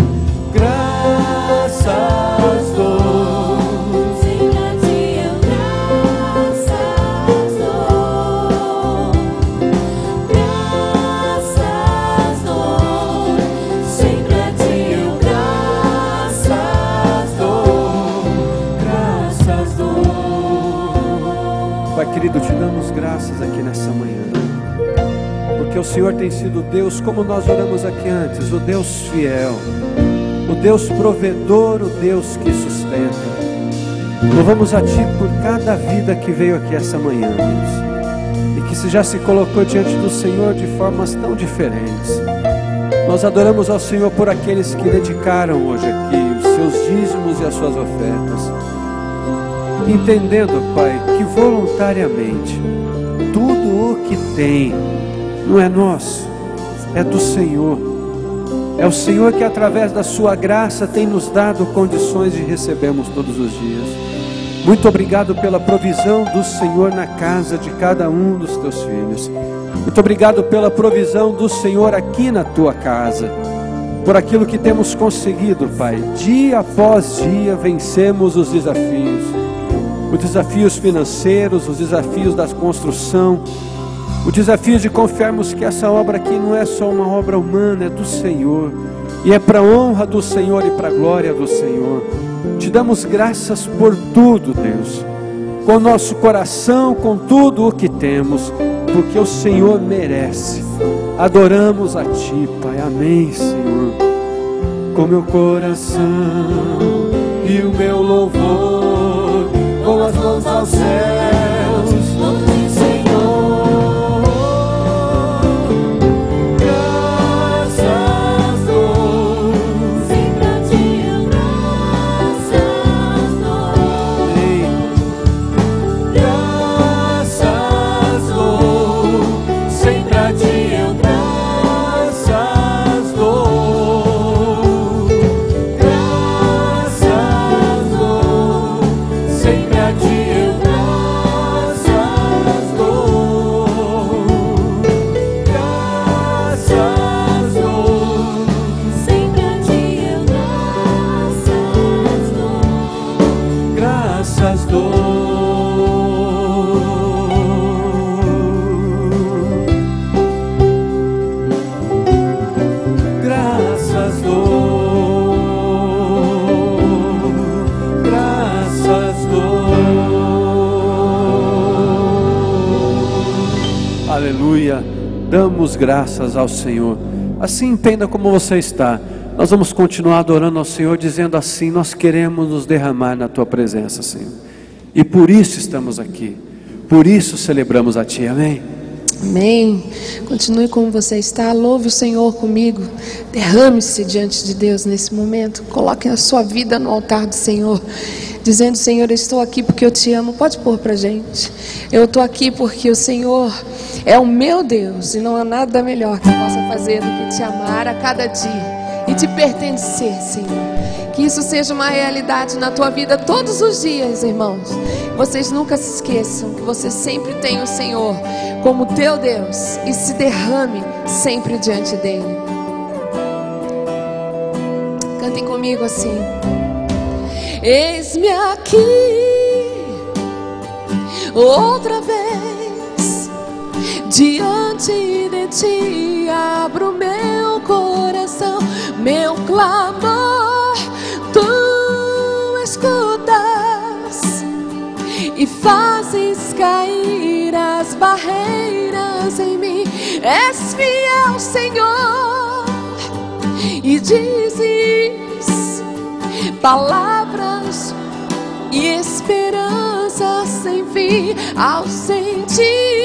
graças dou, sempre a ti eu graças dou. querido, te damos graças aqui nessa manhã, porque o Senhor tem sido Deus, como nós oramos aqui antes, o Deus fiel, o Deus provedor, o Deus que sustenta. Louvamos a Ti por cada vida que veio aqui essa manhã, Deus, e que já se colocou diante do Senhor de formas tão diferentes. Nós adoramos ao Senhor por aqueles que dedicaram hoje aqui os seus dízimos e as suas ofertas, entendendo, Pai, que voluntariamente tudo o que tem não é nosso, é do Senhor. É o Senhor que através da sua graça tem nos dado condições de recebermos todos os dias. Muito obrigado pela provisão do Senhor na casa de cada um dos teus filhos. Muito obrigado pela provisão do Senhor aqui na tua casa, por aquilo que temos conseguido, Pai. Dia após dia vencemos os desafios financeiros, os desafios da construção, o desafio de confiarmos que essa obra aqui não é só uma obra humana, é do Senhor, e é para a honra do Senhor e para a glória do Senhor. Te damos graças por tudo, Deus, com o nosso coração, com tudo o que temos, porque o Senhor merece. Adoramos a Ti, Pai. Amém, Senhor. Com meu coração e o meu louvor, com as mãos aos céus, louve, Senhor. Graças dou, sempre a Ti eu graças dou. Graças dou, sempre a Ti eu graças dou. Graças dou, sempre a Ti eu graças dou. Graças dou, sempre a Ti eu graças dou. Graças dou. Graças dou. Graças dou. Aleluia. Damos graças ao Senhor. Assim, entenda como você está. Nós vamos continuar adorando ao Senhor, dizendo assim: nós queremos nos derramar na Tua presença, Senhor, e por isso estamos aqui, por isso celebramos a Ti. Amém? Amém. Continue como você está. Louve o Senhor comigo. Derrame-se diante de Deus nesse momento. Coloque a sua vida no altar do Senhor, dizendo: Senhor, eu estou aqui porque eu te amo. Pode pôr pra gente. Eu estou aqui porque o Senhor é o meu Deus, e não há nada melhor que eu possa fazer do que te amar a cada dia e te pertencer, Senhor. Que isso seja uma realidade na tua vida todos os dias, irmãos. Vocês nunca se esqueçam que você sempre tem o Senhor como teu Deus, e se derrame sempre diante dele. Cantem comigo assim: eis-me aqui outra vez diante de Ti, abro meu coração, meu clamor Tu escutas e fazes cair as barreiras em mim. És fiel, Senhor, e dizes palavras e esperança sem fim. Ao sentir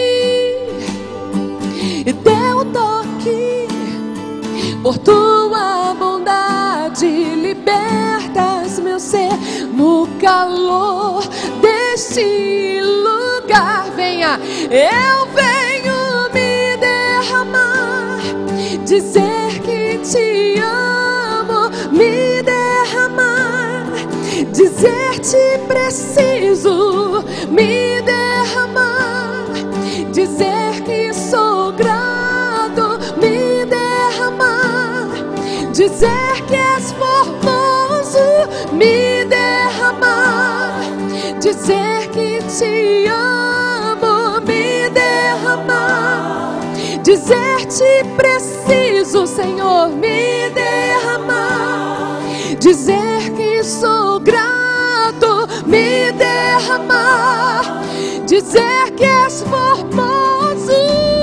teu toque, por tua bondade libertas meu ser. No calor deste lugar, venha, eu venho me derramar, dizer que te amo, me derramar, dizer te preciso, me derramar, dizer que sou grato, me derramar, dizer que és formoso, me derramar, dizer que te amo, me derramar, dizer te preciso, Senhor, me derramar, dizer que sou grato, me derramar, dizer que és formoso.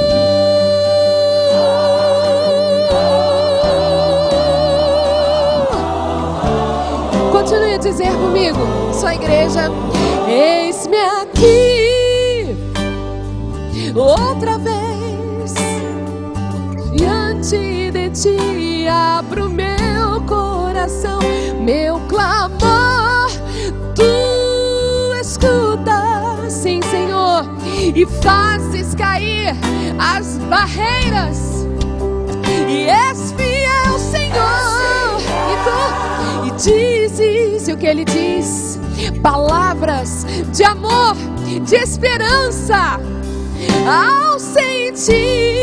Continue a dizer comigo, sua igreja. Eis-me aqui outra vez diante de ti, abro meu coração, meu clamor tu escutas, sim, Senhor, e fazes cair as barreiras, e és fiel, Senhor, e dizes o que Ele diz, palavras de amor, de esperança, ao sentir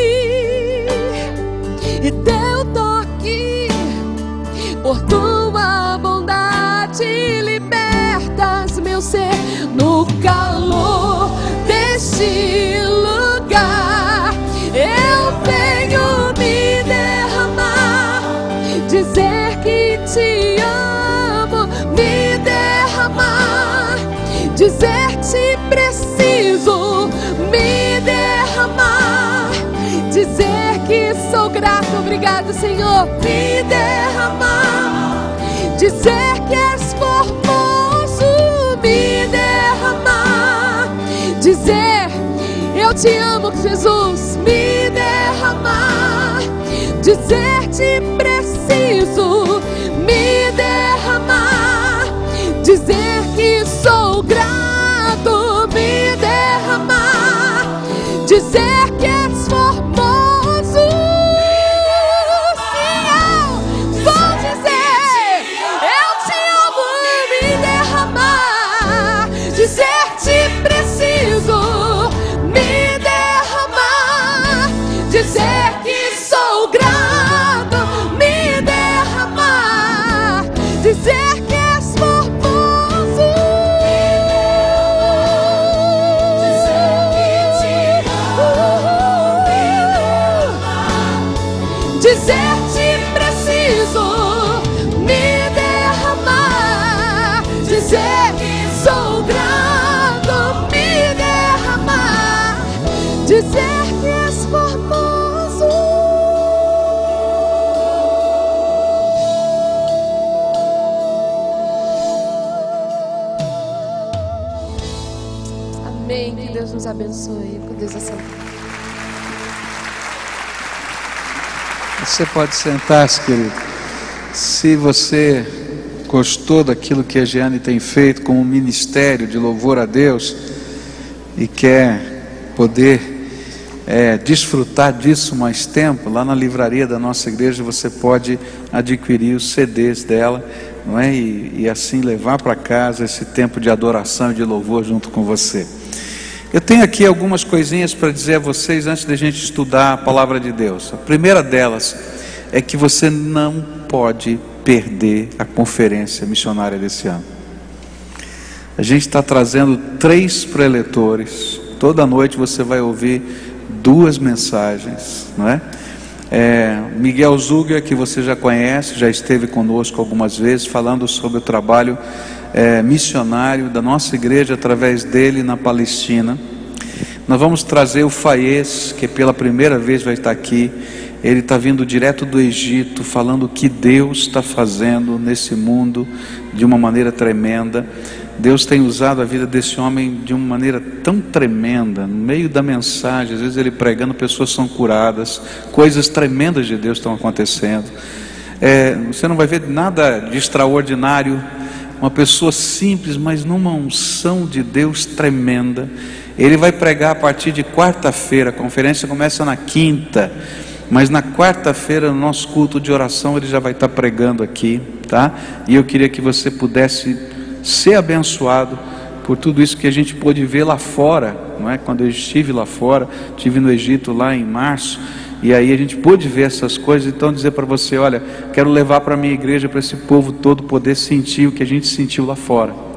e teu toque, por tua bondade libertas meu ser no calor deste lugar. Eu venho me derramar, dizer que te amo, me derramar, dizer te preciso, me derramar, dizer que sou grato, obrigado, Senhor, me derramar, dizer que és formoso, me derramar, dizer eu te amo, Jesus, me derramar, dizer te preciso, me derramar, dizer que sou grato, me derramar, dizer que és formoso. Amém. Que Deus nos abençoe. Com Deus essa. Você pode sentar-se, querido. Se você gostou daquilo que a Jeane tem feito como ministério de louvor a Deus e quer poder desfrutar disso mais tempo, lá na livraria da nossa igreja você pode adquirir os CDs dela, não é? E assim levar para casa esse tempo de adoração e de louvor junto com você. Eu tenho aqui algumas coisinhas para dizer a vocês antes da gente estudar a palavra de Deus. A primeira delas é que você não pode perder a conferência missionária desse ano. A gente está trazendo 3 preletores. Toda noite você vai ouvir 2 mensagens, não é? Miguel Zuger, que você já conhece, já esteve conosco algumas vezes falando sobre o trabalho missionário da nossa igreja através dele na Palestina. Nós vamos trazer o Faiez, que pela primeira vez vai estar aqui. Ele está vindo direto do Egito, falando o que Deus está fazendo nesse mundo de uma maneira tremenda. Deus tem usado a vida desse homem de uma maneira tão tremenda, no meio da mensagem, às vezes ele pregando, pessoas são curadas, coisas tremendas de Deus estão acontecendo. Você não vai ver nada de extraordinário, uma pessoa simples, mas numa unção de Deus tremenda. Ele vai pregar a partir de quarta-feira, a conferência começa na quinta, mas na quarta-feira, no nosso culto de oração, ele já vai estar pregando aqui, tá? E eu queria que você pudesse ser abençoado por tudo isso que a gente pôde ver lá fora, não é? Quando eu estive lá fora, estive no Egito lá em março, e aí a gente pôde ver essas coisas. Então dizer para você, olha, quero levar para a minha igreja, para esse povo todo poder sentir o que a gente sentiu lá fora,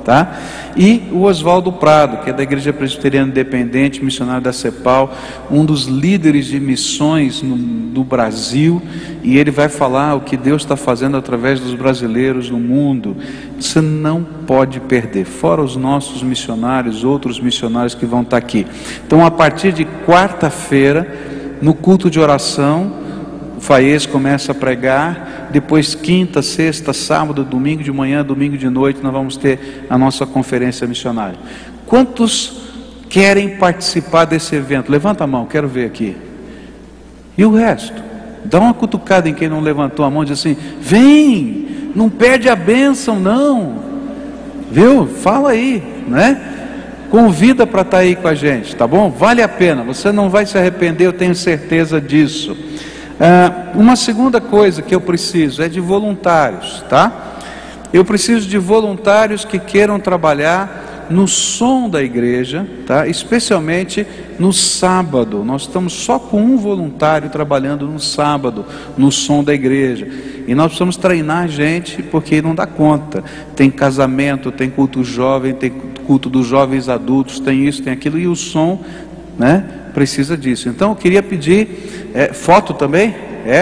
tá? E o Oswaldo Prado, que é da Igreja Presbiteriana Independente, missionário da CEPAL, um dos líderes de missões no Brasil, e ele vai falar o que Deus está fazendo através dos brasileiros no mundo. Você não pode perder, fora os nossos missionários, outros missionários que vão estar aqui. Então, a partir de quarta-feira, no culto de oração, o Faez começa a pregar, depois quinta, sexta, sábado, domingo de manhã, domingo de noite, nós vamos ter a nossa conferência missionária. Quantos querem participar desse evento? Levanta a mão, quero ver aqui. E o resto? Dá uma cutucada em quem não levantou a mão e diz assim: vem, não perde a bênção não, viu? Fala aí, né? Convida para estar aí com a gente, tá bom? Vale a pena, você não vai se arrepender, eu tenho certeza disso. Uma segunda coisa que eu preciso é de voluntários, tá? Eu preciso de voluntários que queiram trabalhar no som da igreja, tá? Especialmente no sábado. Nós estamos só com um voluntário trabalhando no sábado, no som da igreja. E nós precisamos treinar a gente, porque não dá conta. Tem casamento, tem culto jovem, tem culto dos jovens adultos, tem isso, tem aquilo, e o som, né, precisa disso. Então eu queria pedir, foto também?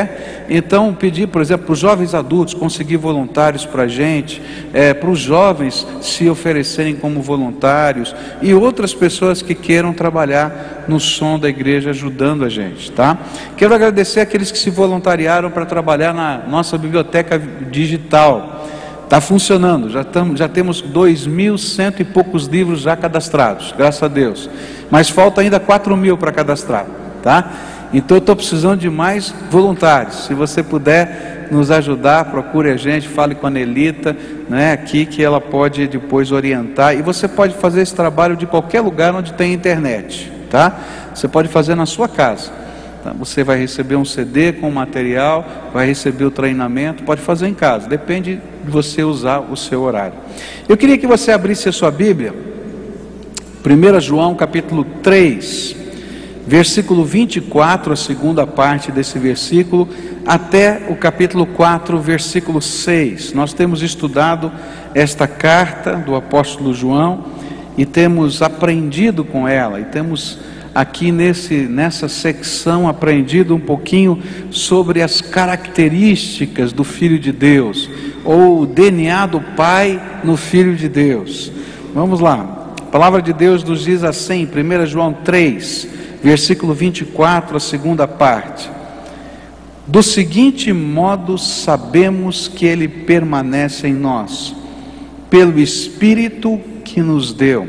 Então pedir, por exemplo, para os jovens adultos conseguir voluntários para a gente, para os jovens se oferecerem como voluntários, e outras pessoas que queiram trabalhar no som da igreja ajudando a gente, tá? Quero agradecer aqueles que se voluntariaram para trabalhar na nossa biblioteca digital. Está funcionando, já temos 2.100 e poucos livros já cadastrados, graças a Deus, mas falta ainda 4.000 para cadastrar, tá? Então eu estou precisando de mais voluntários. Se você puder nos ajudar, procure a gente, fale com a Nelita, né, aqui, que ela pode depois orientar. E você pode fazer esse trabalho de qualquer lugar onde tem internet, tá? Você pode fazer na sua casa, tá? Você vai receber um CD com material, vai receber o treinamento, pode fazer em casa, depende de você usar o seu horário. Eu queria que você abrisse a sua Bíblia, 1 João capítulo 3, versículo 24, a segunda parte desse versículo, até o capítulo 4, versículo 6. Nós temos estudado esta carta do apóstolo João e temos aprendido com ela, e temos aqui nessa secção aprendido um pouquinho sobre as características do Filho de Deus, ou o DNA do Pai no Filho de Deus. Vamos lá, a palavra de Deus nos diz assim, 1 João 3, versículo 24, a segunda parte: do seguinte modo sabemos que Ele permanece em nós, pelo Espírito que nos deu.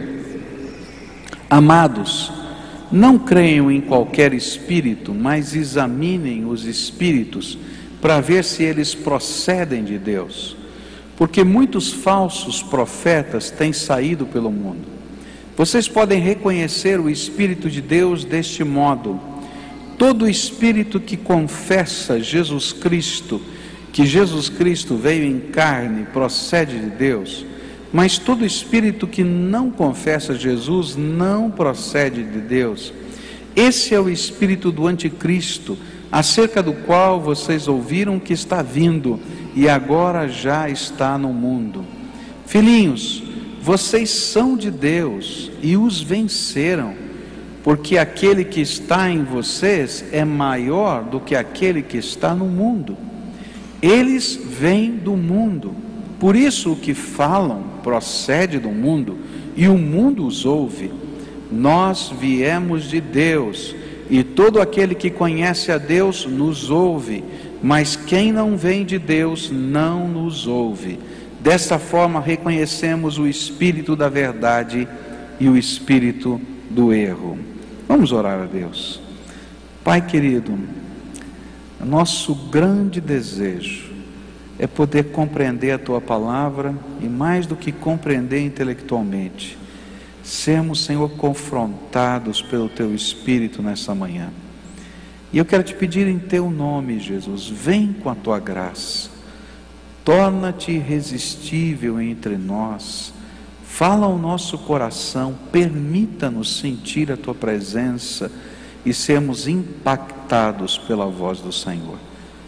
Amados, não creiam em qualquer espírito, mas examinem os espíritos, para ver se eles procedem de Deus, porque muitos falsos profetas têm saído pelo mundo. Vocês podem reconhecer o Espírito de Deus deste modo: todo espírito que confessa Jesus Cristo, que Jesus Cristo veio em carne, procede de Deus, mas todo espírito que não confessa Jesus não procede de Deus. Esse é o espírito do anticristo, acerca do qual vocês ouviram que está vindo e agora já está no mundo. Filhinhos, vocês são de Deus e os venceram, porque aquele que está em vocês é maior do que aquele que está no mundo. Eles vêm do mundo, por isso o que falam procede do mundo, e o mundo os ouve. Nós viemos de Deus, e todo aquele que conhece a Deus nos ouve, mas quem não vem de Deus não nos ouve. Dessa forma reconhecemos o espírito da verdade e o espírito do erro. Vamos orar a Deus. Pai querido, nosso grande desejo é poder compreender a Tua palavra, e mais do que compreender intelectualmente, sermos, Senhor, confrontados pelo Teu Espírito nessa manhã. E eu quero te pedir em Teu nome, Jesus, vem com a Tua graça, torna-te irresistível entre nós, fala ao nosso coração, permita-nos sentir a Tua presença e sermos impactados pela voz do Senhor.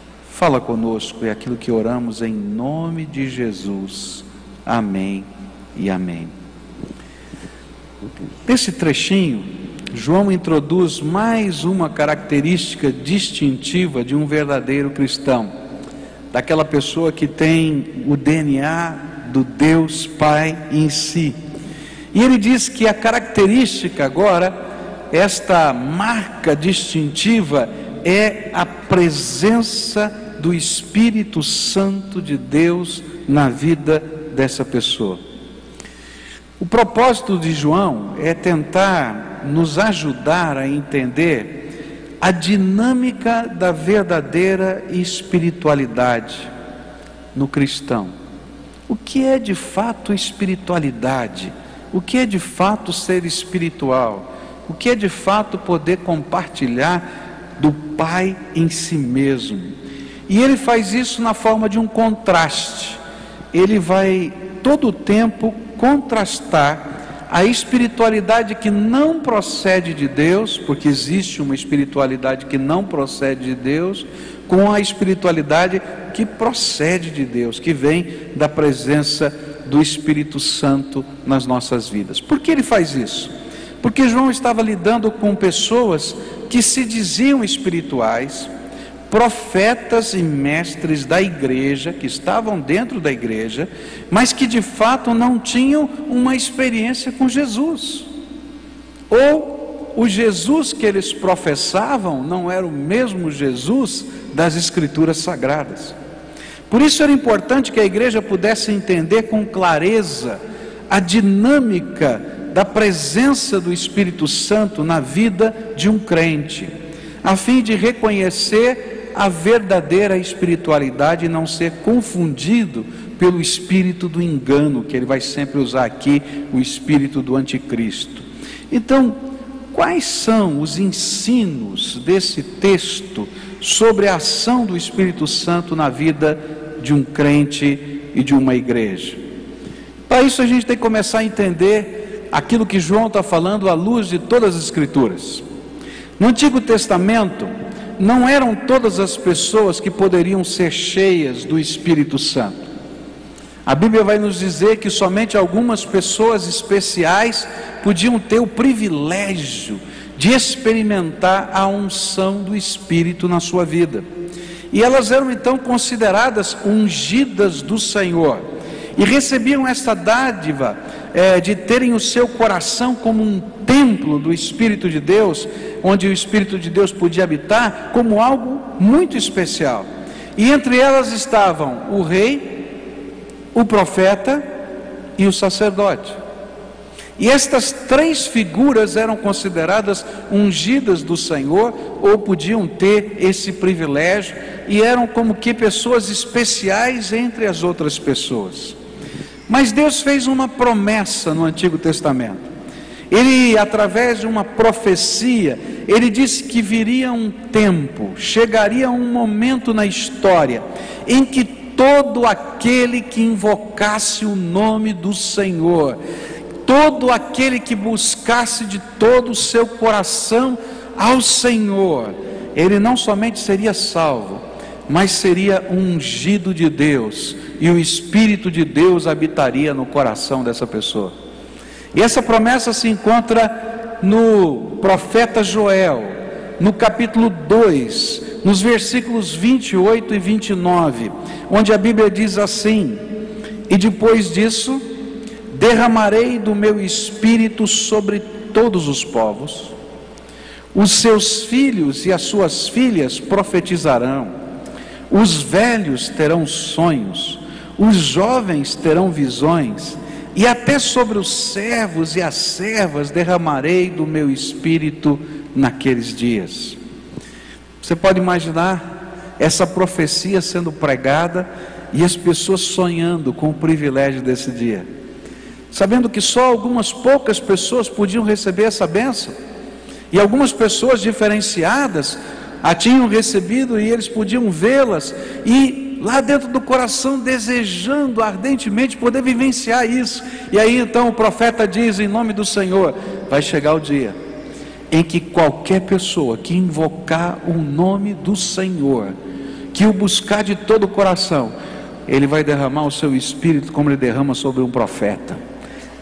Fala conosco, é aquilo que oramos em nome de Jesus. Amém e amém. Nesse trechinho, João introduz mais uma característica distintiva de um verdadeiro cristão, daquela pessoa que tem o DNA do Deus Pai em si. E ele diz que a característica agora, esta marca distintiva, é a presença do Espírito Santo de Deus na vida dessa pessoa. O propósito de João é tentar nos ajudar a entender a dinâmica da verdadeira espiritualidade no cristão. O que é de fato espiritualidade? O que é de fato ser espiritual? O que é de fato poder compartilhar do Pai em si mesmo? E ele faz isso na forma de um contraste. Ele vai todo o tempo contrastar a espiritualidade que não procede de Deus, porque existe uma espiritualidade que não procede de Deus, com a espiritualidade que procede de Deus, que vem da presença do Espírito Santo nas nossas vidas. Por que ele faz isso? Porque João estava lidando com pessoas que se diziam espirituais, profetas e mestres da igreja, que estavam dentro da igreja, mas que de fato não tinham uma experiência com Jesus. Ou o Jesus que eles professavam não era o mesmo Jesus das Escrituras Sagradas. Por isso era importante que a igreja pudesse entender com clareza a dinâmica da presença do Espírito Santo na vida de um crente, a fim de reconhecer a verdadeira espiritualidade e não ser confundido pelo espírito do engano, que ele vai sempre usar aqui, o espírito do anticristo. Então, quais são os ensinos desse texto sobre a ação do Espírito Santo na vida de um crente e de uma igreja? Para isso a gente tem que começar a entender aquilo que João está falando à luz de todas as Escrituras. No Antigo Testamento, não eram todas as pessoas que poderiam ser cheias do Espírito Santo. A Bíblia vai nos dizer que somente algumas pessoas especiais podiam ter o privilégio de experimentar a unção do Espírito na sua vida. E elas eram então consideradas ungidas do Senhor, e recebiam essa dádiva de terem o seu coração como um templo do Espírito de Deus, onde o Espírito de Deus podia habitar, como algo muito especial. E entre elas estavam o rei, o profeta e o sacerdote. E estas três figuras eram consideradas ungidas do Senhor, ou podiam ter esse privilégio, e eram como que pessoas especiais entre as outras pessoas. Mas Deus fez uma promessa no Antigo Testamento. Ele, através de uma profecia, ele disse que viria um tempo, chegaria um momento na história, em que todo aquele que invocasse o nome do Senhor, todo aquele que buscasse de todo o seu coração ao Senhor, ele não somente seria salvo, mas seria ungido de Deus, e o Espírito de Deus habitaria no coração dessa pessoa. E essa promessa se encontra no profeta Joel, no capítulo 2, nos versículos 28 e 29, onde a Bíblia diz assim: e depois disso, derramarei do meu Espírito sobre todos os povos, os seus filhos e as suas filhas profetizarão, os velhos terão sonhos, os jovens terão visões, e até sobre os servos e as servas derramarei do meu Espírito naqueles dias. Você pode imaginar essa profecia sendo pregada e as pessoas sonhando com o privilégio desse dia, sabendo que só algumas poucas pessoas podiam receber essa bênção, e algumas pessoas diferenciadas a tinham recebido e eles podiam vê-las, e lá dentro do coração desejando ardentemente poder vivenciar isso. E aí então o profeta diz em nome do Senhor: vai chegar o dia em que qualquer pessoa que invocar o nome do Senhor, que o buscar de todo o coração, ele vai derramar o seu Espírito como ele derrama sobre um profeta.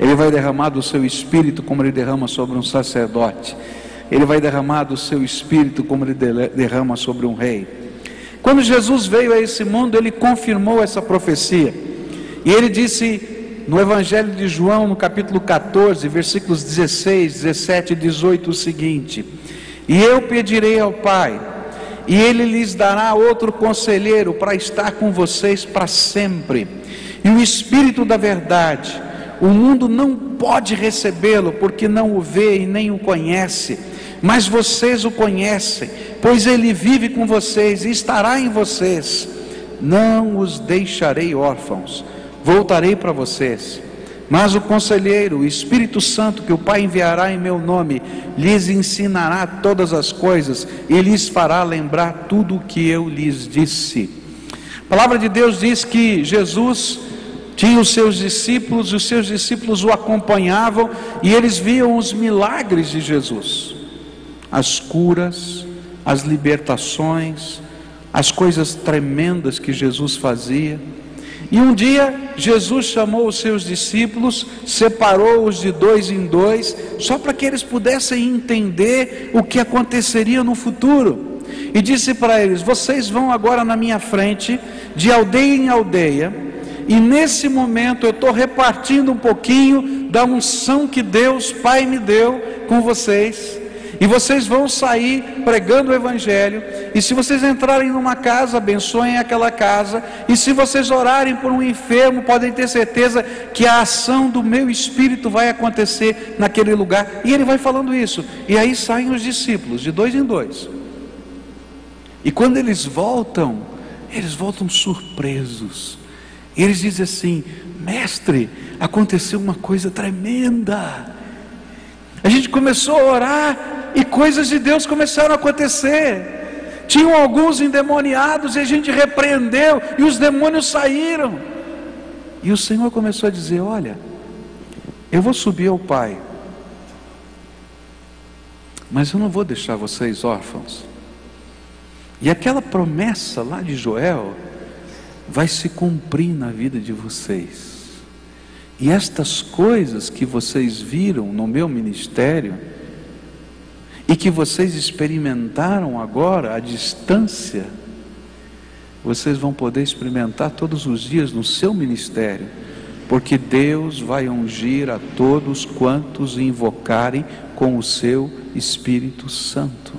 Ele vai derramar do seu Espírito como Ele derrama sobre um sacerdote. Ele vai derramar do seu Espírito como Ele derrama sobre um rei. Quando Jesus veio a esse mundo, Ele confirmou essa profecia. E Ele disse no Evangelho de João, no capítulo 14, versículos 16, 17 e 18, o seguinte: e eu pedirei ao Pai, e Ele lhes dará outro conselheiro para estar com vocês para sempre, e o Espírito da verdade. O mundo não pode recebê-lo, porque não o vê e nem o conhece, mas vocês o conhecem, pois Ele vive com vocês e estará em vocês. Não os deixarei órfãos, voltarei para vocês. Mas o Conselheiro, o Espírito Santo, que o Pai enviará em meu nome, lhes ensinará todas as coisas e lhes fará lembrar tudo o que eu lhes disse. A palavra de Deus diz que Jesus tinha os seus discípulos, e os seus discípulos o acompanhavam, e eles viam os milagres de Jesus, as curas, as libertações, as coisas tremendas que Jesus fazia. E um dia Jesus chamou os seus discípulos, separou-os de 2 em 2, só para que eles pudessem entender o que aconteceria no futuro, e disse para eles: vocês vão agora na minha frente, de aldeia em aldeia, e nesse momento eu estou repartindo um pouquinho da unção que Deus Pai me deu com vocês, e vocês vão sair pregando o Evangelho, e se vocês entrarem numa casa, abençoem aquela casa, e se vocês orarem por um enfermo, podem ter certeza que a ação do meu Espírito vai acontecer naquele lugar. E ele vai falando isso, e aí saem os discípulos de 2 em 2, e quando eles voltam surpresos. Eles dizem assim: mestre, aconteceu uma coisa tremenda, a gente começou a orar e coisas de Deus começaram a acontecer. Tinham alguns endemoniados e a gente repreendeu e os demônios saíram. E o Senhor começou a dizer: olha, eu vou subir ao Pai, mas eu não vou deixar vocês órfãos. E aquela promessa lá de Joel vai se cumprir na vida de vocês. E estas coisas que vocês viram no meu ministério, e que vocês experimentaram agora à distância, vocês vão poder experimentar todos os dias no seu ministério, porque Deus vai ungir a todos quantos invocarem com o seu Espírito Santo.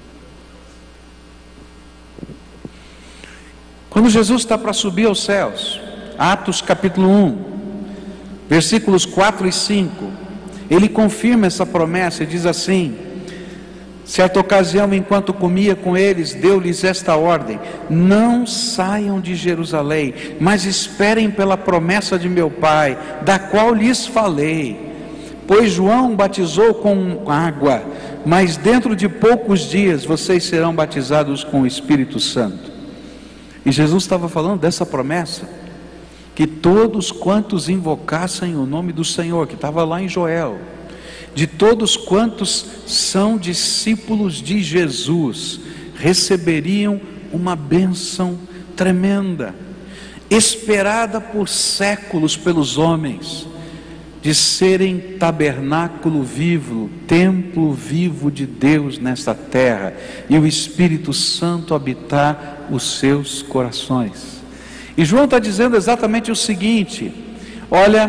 Quando Jesus está para subir aos céus, Atos capítulo 1, versículos 4 e 5, ele confirma essa promessa e diz assim: certa ocasião, enquanto comia com eles, deu-lhes esta ordem: não saiam de Jerusalém, mas esperem pela promessa de meu Pai, da qual lhes falei. Pois João batizou com água, mas dentro de poucos dias vocês serão batizados com o Espírito Santo. E Jesus estava falando dessa promessa, que todos quantos invocassem o nome do Senhor, que estava lá em Joel, de todos quantos são discípulos de Jesus, receberiam uma bênção tremenda, esperada por séculos pelos homens, de serem tabernáculo vivo, templo vivo de Deus nesta terra, e o Espírito Santo habitar os seus corações. E João está dizendo exatamente o seguinte: olha,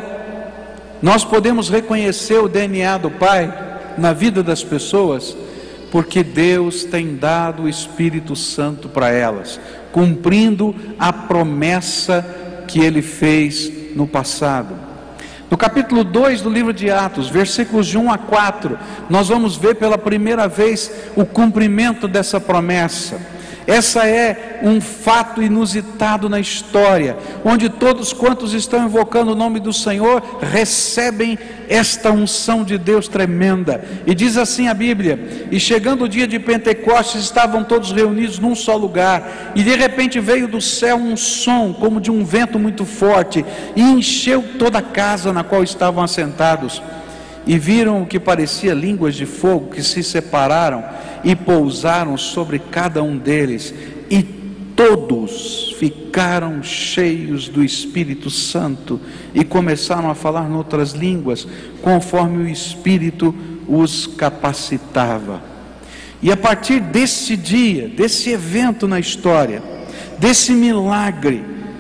nós podemos reconhecer o DNA do Pai na vida das pessoas, porque Deus tem dado o Espírito Santo para elas, cumprindo a promessa que Ele fez no passado. No capítulo 2 do livro de Atos, versículos de 1 a 4, nós vamos ver pela primeira vez o cumprimento dessa promessa. Essa é um fato inusitado na história, onde todos quantos estão invocando o nome do Senhor recebem esta unção de Deus tremenda. E diz assim a Bíblia: e chegando o dia de Pentecostes, estavam todos reunidos num só lugar, e de repente veio do céu um som como de um vento muito forte, e encheu toda a casa na qual estavam assentados, e viram o que parecia línguas de fogo que se separaram e pousaram sobre cada um deles, e todos ficaram cheios do Espírito Santo e começaram a falar em outras línguas, conforme o Espírito os capacitava. E a partir desse dia, desse evento na história, desse milagre,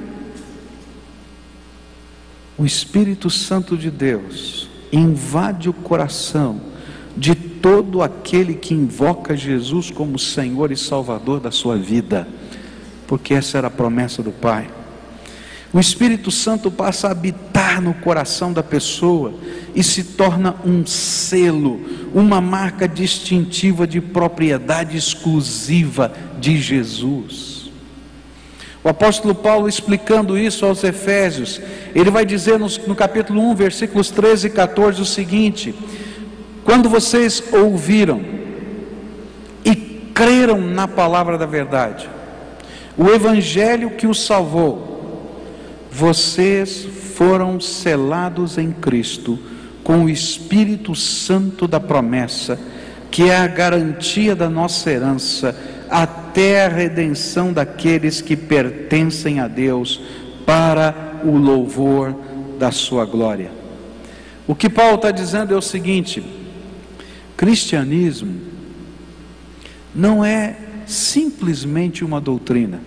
o Espírito Santo de Deus invade o coração de todo aquele que invoca Jesus como Senhor e Salvador da sua vida, porque essa era a promessa do Pai. O Espírito Santo passa a habitar no coração da pessoa e se torna um selo, uma marca distintiva de propriedade exclusiva de Jesus. O apóstolo Paulo, explicando isso aos Efésios, ele vai dizer no capítulo 1, versículos 13 e 14 o seguinte: quando vocês ouviram e creram na palavra da verdade, o evangelho que os salvou, vocês foram selados em Cristo com o Espírito Santo da promessa, que é a garantia da nossa herança até a redenção daqueles que pertencem a Deus, para o louvor da sua glória. O que Paulo está dizendo é o seguinte: cristianismo não é simplesmente uma doutrina.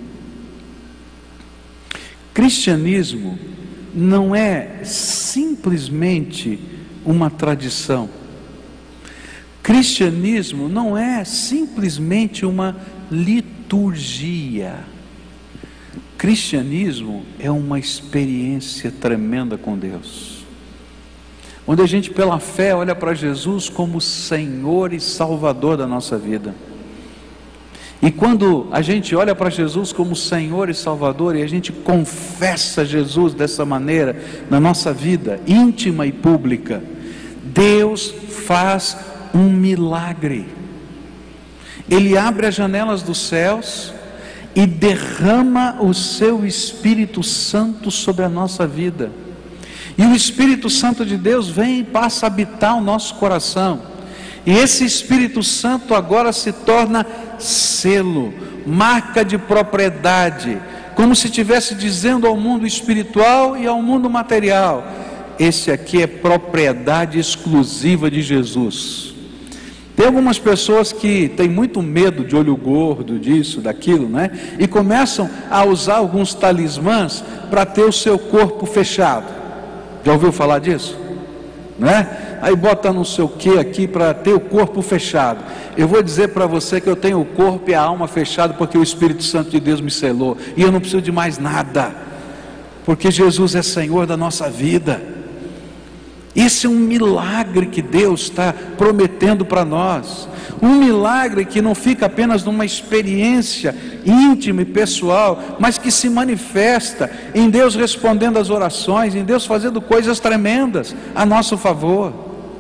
Cristianismo não é simplesmente uma tradição. Cristianismo não é simplesmente uma liturgia. Cristianismo é uma experiência tremenda com Deus, onde a gente pela fé olha para Jesus como Senhor e Salvador da nossa vida. E quando a gente olha para Jesus como Senhor e Salvador, e a gente confessa Jesus dessa maneira na nossa vida íntima e pública, Deus faz um milagre. Ele abre as janelas dos céus e derrama o seu Espírito Santo sobre a nossa vida. E o Espírito Santo de Deus vem e passa a habitar o nosso coração. E esse Espírito Santo agora se torna selo, marca de propriedade, como se estivesse dizendo ao mundo espiritual e ao mundo material: esse aqui é propriedade exclusiva de Jesus. Tem algumas pessoas que têm muito medo de olho gordo, disso, daquilo, né? E começam a usar alguns talismãs para ter o seu corpo fechado. Já ouviu falar disso? Né? Aí bota não sei o que aqui para ter o corpo fechado. Eu vou dizer para você que eu tenho o corpo e a alma fechado porque o Espírito Santo de Deus me selou, e eu não preciso de mais nada, porque Jesus é Senhor da nossa vida. Esse é um milagre que Deus está prometendo para nós, um milagre que não fica apenas numa experiência íntima e pessoal, mas que se manifesta em Deus respondendo às orações, em Deus fazendo coisas tremendas a nosso favor,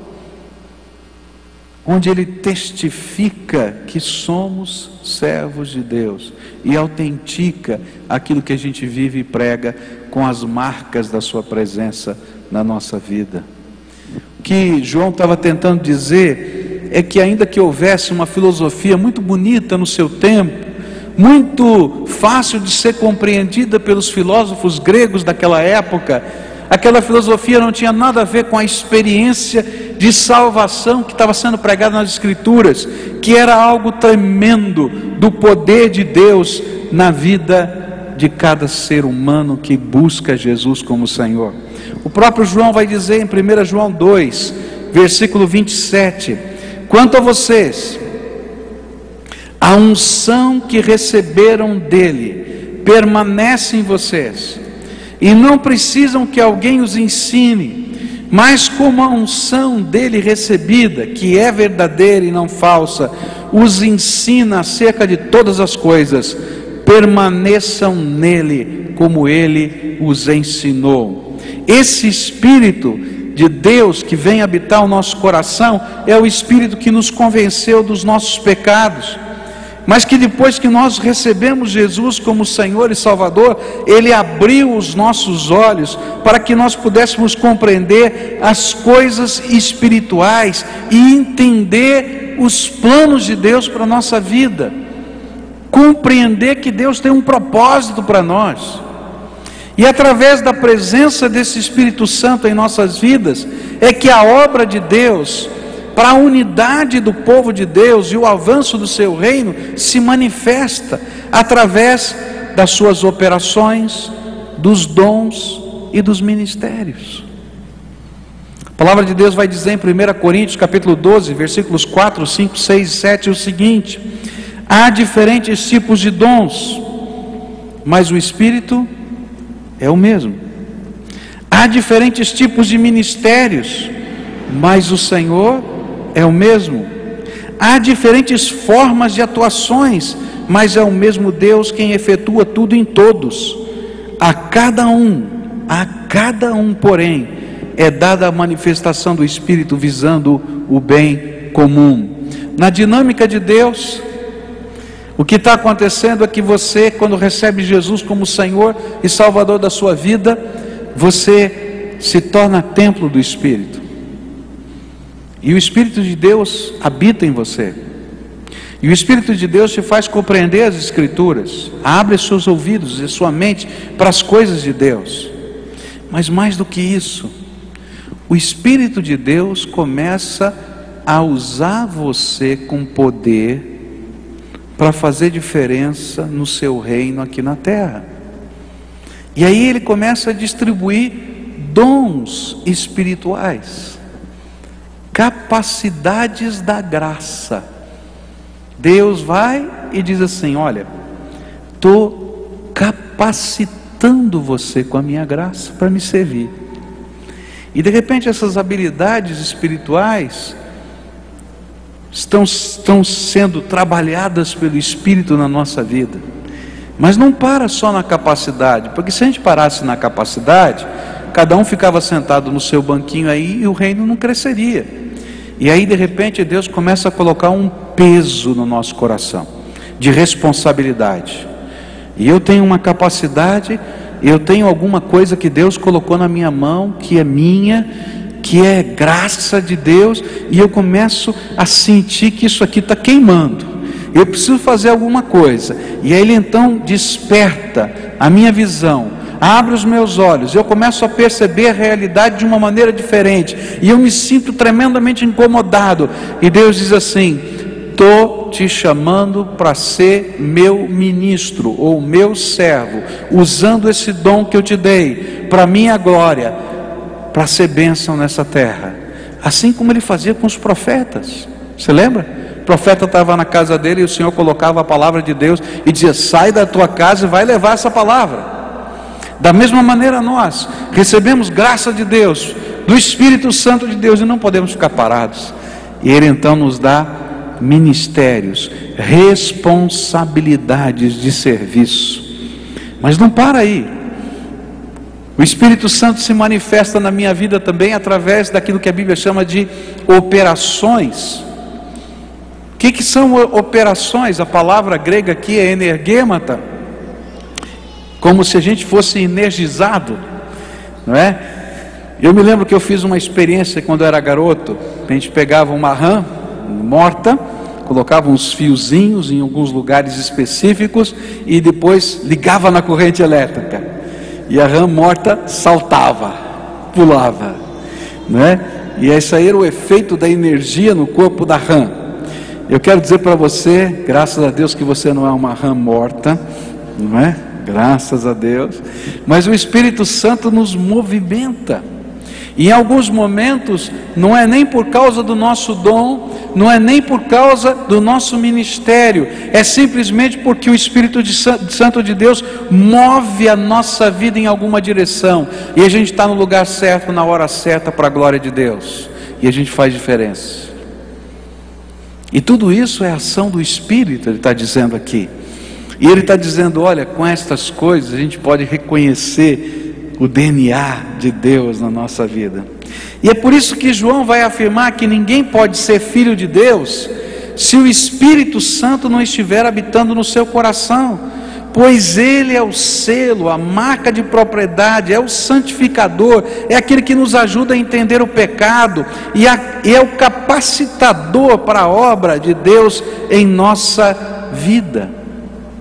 onde Ele testifica que somos servos de Deus e autentica aquilo que a gente vive e prega com as marcas da sua presença na nossa vida. O que João estava tentando dizer é que, ainda que houvesse uma filosofia muito bonita no seu tempo, muito fácil de ser compreendida pelos filósofos gregos daquela época, aquela filosofia não tinha nada a ver com a experiência de salvação que estava sendo pregada nas Escrituras, que era algo tremendo do poder de Deus na vida de cada ser humano que busca Jesus como Senhor. O próprio João vai dizer em 1 João 2, versículo 27, quanto a vocês, a unção que receberam dele permanece em vocês, e não precisam que alguém os ensine, mas como a unção dele recebida, que é verdadeira e não falsa, os ensina acerca de todas as coisas, permaneçam nele como ele os ensinou. Esse Espírito de Deus que vem habitar o nosso coração é o Espírito que nos convenceu dos nossos pecados, mas que depois que nós recebemos Jesus como Senhor e Salvador, Ele abriu os nossos olhos para que nós pudéssemos compreender as coisas espirituais e entender os planos de Deus para a nossa vida. compreender que Deus tem um propósito para nós. E através da presença desse Espírito Santo em nossas vidas, é que a obra de Deus, para a unidade do povo de Deus e o avanço do seu reino, se manifesta através das suas operações, dos dons e dos ministérios. A palavra de Deus vai dizer em 1 Coríntios capítulo 12, versículos 4, 5, 6 e 7 o seguinte: há diferentes tipos de dons, mas o Espírito é o mesmo. Há diferentes tipos de ministérios, mas o Senhor é o mesmo. Há diferentes formas de atuações, mas é o mesmo Deus quem efetua tudo em todos. A cada um, porém, é dada a manifestação do Espírito visando o bem comum. Na dinâmica de Deus, o que está acontecendo é que você, quando recebe Jesus como Senhor e Salvador da sua vida, você se torna templo do Espírito. E o Espírito de Deus habita em você. E o Espírito de Deus te faz compreender as Escrituras, abre seus ouvidos e sua mente para as coisas de Deus. Mas mais do que isso, o Espírito de Deus começa a usar você com poder para fazer diferença no seu reino aqui na terra. E aí ele começa a distribuir dons espirituais, capacidades da graça. Deus vai e diz assim: olha, estou capacitando você com a minha graça para me servir. E de repente essas habilidades espirituais estão sendo trabalhadas pelo Espírito na nossa vida. Mas não para só na capacidade, porque se a gente parasse na capacidade, cada um ficava sentado no seu banquinho aí e o reino não cresceria. E aí de repente Deus começa a colocar um peso no nosso coração, de responsabilidade. E eu tenho uma capacidade, eu tenho alguma coisa que Deus colocou na minha mão, que é minha, que é graça de Deus, e eu começo a sentir que isso aqui está queimando, eu preciso fazer alguma coisa. E aí ele então desperta a minha visão, abre os meus olhos, eu começo a perceber a realidade de uma maneira diferente, e eu me sinto tremendamente incomodado, e Deus diz assim: estou te chamando para ser meu ministro, ou meu servo, usando esse dom que eu te dei, para minha glória, para ser bênção nessa terra. Assim como ele fazia com os profetas. Você lembra? O profeta estava na casa dele e o Senhor colocava a palavra de Deus e dizia: sai da tua casa e vai levar essa palavra. Da mesma maneira nós recebemos graça de Deus, do Espírito Santo de Deus, e não podemos ficar parados. E ele então nos dá ministérios, responsabilidades de serviço. Mas não para aí. O Espírito Santo se manifesta na minha vida também através daquilo que a Bíblia chama de operações. O que são operações? A palavra grega aqui é energêmata, como se a gente fosse energizado, não é? Eu me lembro que eu fiz uma experiência quando eu era garoto. A gente pegava uma rã morta, colocava uns fiozinhos em alguns lugares específicos e depois ligava na corrente elétrica. E a rã morta saltava, pulava, né? E esse aí era o efeito da energia no corpo da rã. Eu quero dizer para você, graças a Deus que você não é uma rã morta, não é? Graças a Deus. Mas o Espírito Santo nos movimenta. E em alguns momentos, não é nem por causa do nosso dom, não é nem por causa do nosso ministério, é simplesmente porque o Espírito Santo de Deus move a nossa vida em alguma direção, e a gente está no lugar certo, na hora certa, para a glória de Deus, e a gente faz diferença. E tudo isso é ação do Espírito, ele está dizendo aqui. E ele está dizendo: olha, com estas coisas a gente pode reconhecer o DNA de Deus na nossa vida. E é por isso que João vai afirmar que ninguém pode ser filho de Deus se o Espírito Santo não estiver habitando no seu coração, pois ele é o selo, a marca de propriedade, é o santificador, é aquele que nos ajuda a entender o pecado e é o capacitador para a obra de Deus em nossa vida.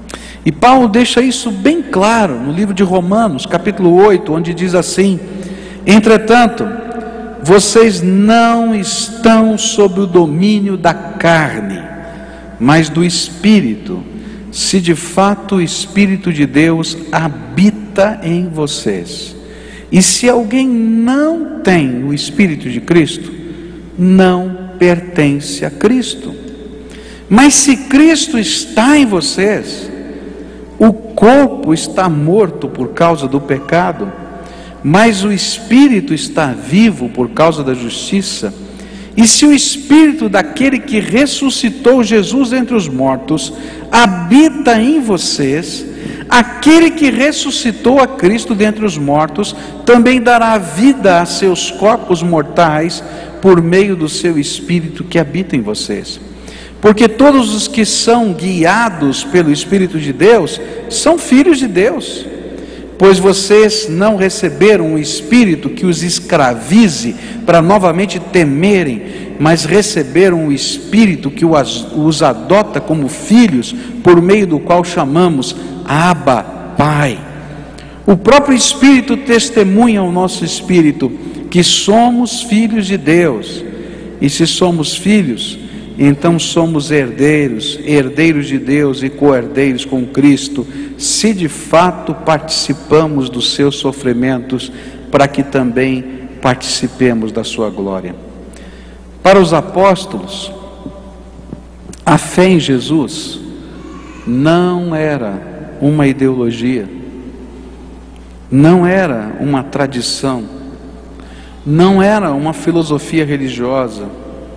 E Paulo deixa isso bem claro no livro de Romanos, capítulo 8, onde diz assim: entretanto, vocês não estão sob o domínio da carne, mas do Espírito, se de fato o Espírito de Deus habita em vocês. E se alguém não tem o Espírito de Cristo, não pertence a Cristo. Mas se Cristo está em vocês, o corpo está morto por causa do pecado, mas o Espírito está vivo por causa da justiça. E se o Espírito daquele que ressuscitou Jesus entre os mortos habita em vocês, aquele que ressuscitou a Cristo dentre os mortos também dará vida a seus corpos mortais por meio do seu Espírito que habita em vocês. Porque todos os que são guiados pelo Espírito de Deus são filhos de Deus. Pois vocês não receberam um espírito que os escravize para novamente temerem, mas receberam um espírito que os adota como filhos, por meio do qual chamamos Abba, Pai. O próprio Espírito testemunha ao nosso espírito que somos filhos de Deus. E se somos filhos, então somos herdeiros, herdeiros de Deus e co-herdeiros com Cristo, se de fato participamos dos seus sofrimentos, para que também participemos da sua glória. Para os apóstolos, a fé em Jesus não era uma ideologia, não era uma tradição, não era uma filosofia religiosa.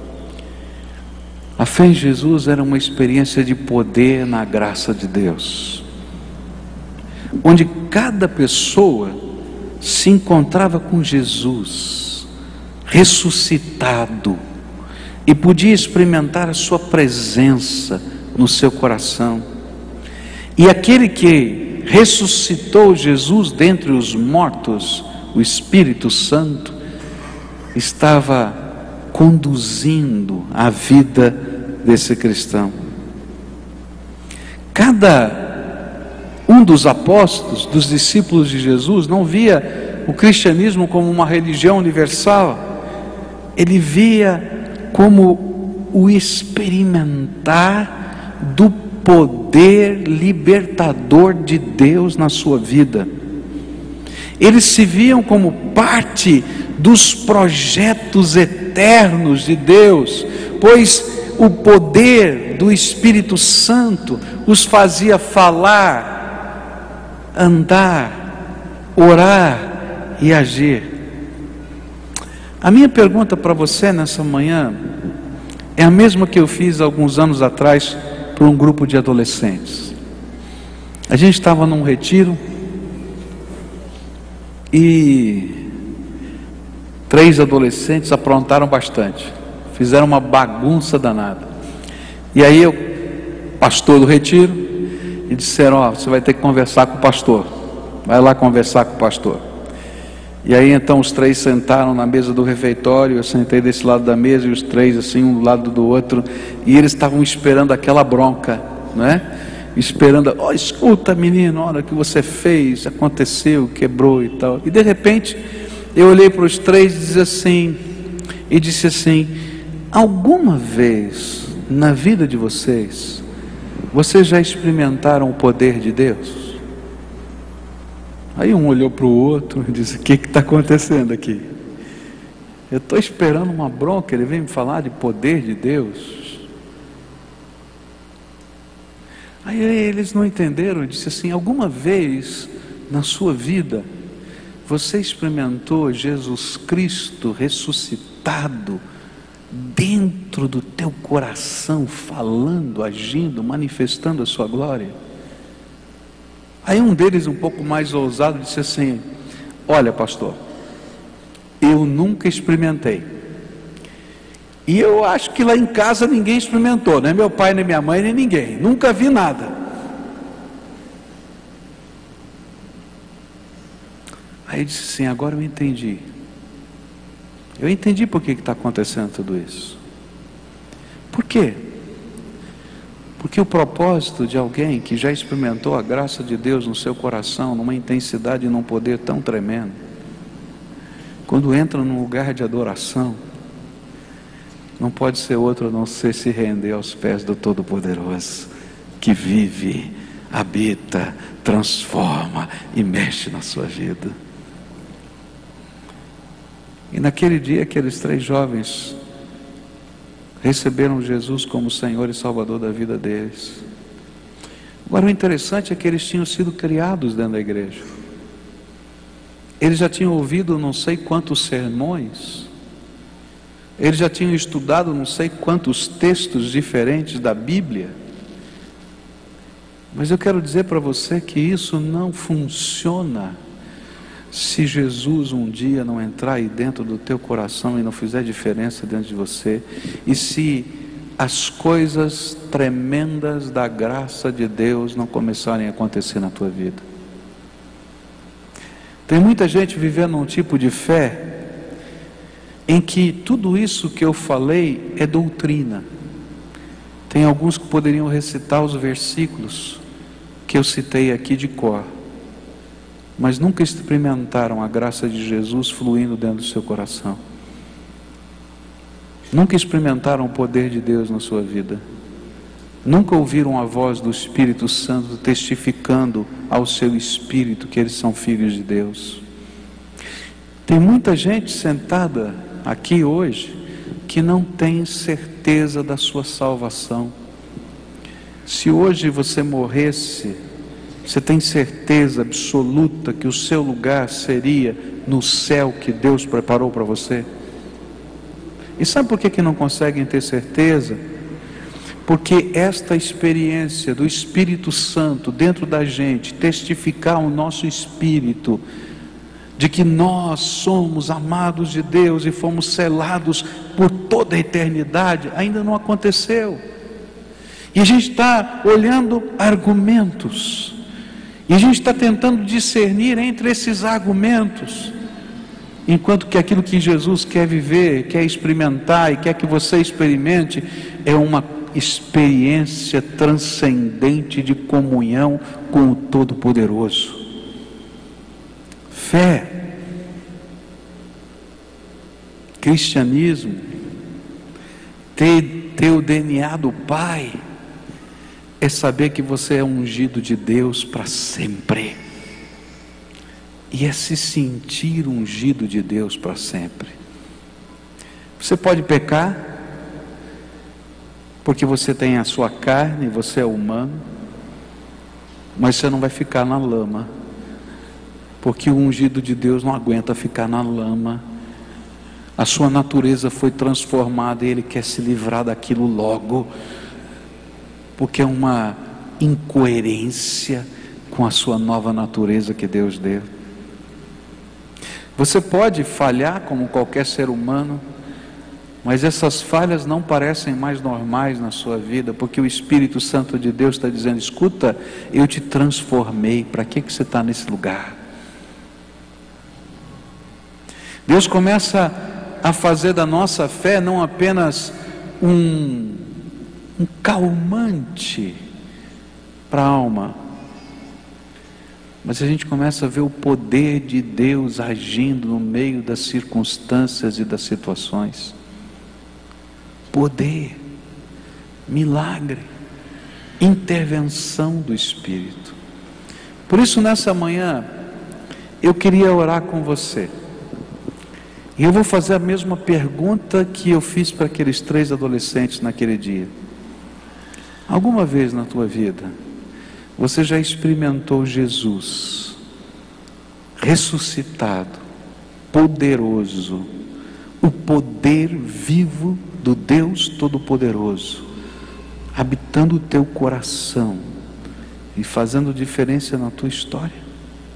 A fé em Jesus era uma experiência de poder na graça de Deus, onde cada pessoa se encontrava com Jesus ressuscitado e podia experimentar a sua presença no seu coração. E aquele que ressuscitou Jesus dentre os mortos, o Espírito Santo, estava conduzindo a vida desse cristão. Cada um dos apóstolos, dos discípulos de Jesus, não via o cristianismo como uma religião universal. Ele via como o experimentar do poder libertador de Deus na sua vida. Eles se viam como parte dos projetos eternos de Deus, pois o poder do Espírito Santo os fazia falar, andar, orar e agir. A minha pergunta para você nessa manhã é a mesma que eu fiz alguns anos atrás para um grupo de adolescentes. A gente estava num retiro e 3 adolescentes aprontaram bastante, fizeram uma bagunça danada. E aí o pastor do retiro, e disseram: ó, você vai ter que conversar com o pastor, vai lá conversar com o pastor. E aí então os 3 sentaram na mesa do refeitório, eu sentei desse lado da mesa e os 3 assim, um do lado do outro, e eles estavam esperando aquela bronca, né? Esperando: ó, escuta menino, olha o que você fez, aconteceu, quebrou e tal. E de repente eu olhei para os 3 e disse assim: alguma vez na vida de vocês já experimentaram o poder de Deus? Aí um olhou para o outro e disse: o que está acontecendo aqui? Eu estou esperando uma bronca, ele vem me falar de poder de Deus. Aí eles não entenderam, eu disse assim: alguma vez na sua vida você experimentou Jesus Cristo ressuscitado dentro do teu coração, falando, agindo, manifestando a sua glória? Aí um deles, um pouco mais ousado, disse assim: olha pastor, eu nunca experimentei, e eu acho que lá em casa ninguém experimentou, nem meu pai, nem minha mãe, nem ninguém, nunca vi nada. Aí disse assim: agora eu entendi por que está acontecendo tudo isso. Por quê? Porque o propósito de alguém que já experimentou a graça de Deus no seu coração, numa intensidade e num poder tão tremendo, quando entra num lugar de adoração, não pode ser outro a não ser se render aos pés do Todo-Poderoso, que vive, habita, transforma e mexe na sua vida. E naquele dia, aqueles 3 jovens receberam Jesus como Senhor e Salvador da vida deles. Agora, o interessante é que eles tinham sido criados dentro da igreja. Eles já tinham ouvido não sei quantos sermões, eles já tinham estudado não sei quantos textos diferentes da Bíblia. Mas eu quero dizer para você que isso não funciona se Jesus um dia não entrar aí dentro do teu coração e não fizer diferença dentro de você, e se as coisas tremendas da graça de Deus não começarem a acontecer na tua vida. Tem muita gente vivendo um tipo de fé em que tudo isso que eu falei é doutrina. Tem alguns que poderiam recitar os versículos que eu citei aqui de cor, mas nunca experimentaram a graça de Jesus fluindo dentro do seu coração. Nunca experimentaram o poder de Deus na sua vida. Nunca ouviram a voz do Espírito Santo testificando ao seu espírito que eles são filhos de Deus. Tem muita gente sentada aqui hoje que não tem certeza da sua salvação. Se hoje você morresse, você tem certeza absoluta que o seu lugar seria no céu que Deus preparou para você? E sabe por que não conseguem ter certeza? Porque esta experiência do Espírito Santo dentro da gente, testificar ao nosso espírito de que nós somos amados de Deus e fomos selados por toda a eternidade, ainda não aconteceu. E a gente está olhando argumentos, e a gente está tentando discernir entre esses argumentos, enquanto que aquilo que Jesus quer viver, quer experimentar e quer que você experimente é uma experiência transcendente de comunhão com o Todo-Poderoso. Fé, cristianismo, ter o DNA do Pai, é saber que você é ungido de Deus para sempre, e é se sentir ungido de Deus para sempre. Você pode pecar, porque você tem a sua carne, você é humano, mas você não vai ficar na lama, porque o ungido de Deus não aguenta ficar na lama. A sua natureza foi transformada e Ele quer se livrar daquilo logo, porque é uma incoerência com a sua nova natureza que Deus deu. Você pode falhar como qualquer ser humano, mas essas falhas não parecem mais normais na sua vida, porque o Espírito Santo de Deus está dizendo: escuta, eu te transformei, para que você está nesse lugar? Deus começa a fazer da nossa fé não apenas um calmante para a alma, mas a gente começa a ver o poder de Deus agindo no meio das circunstâncias e das situações. Poder, milagre, intervenção do Espírito. Por isso, nessa manhã, eu queria orar com você. E eu vou fazer a mesma pergunta que eu fiz para aqueles 3 adolescentes naquele dia. Alguma vez na tua vida, você já experimentou Jesus ressuscitado, poderoso, o poder vivo do Deus Todo-Poderoso, habitando o teu coração e fazendo diferença na tua história?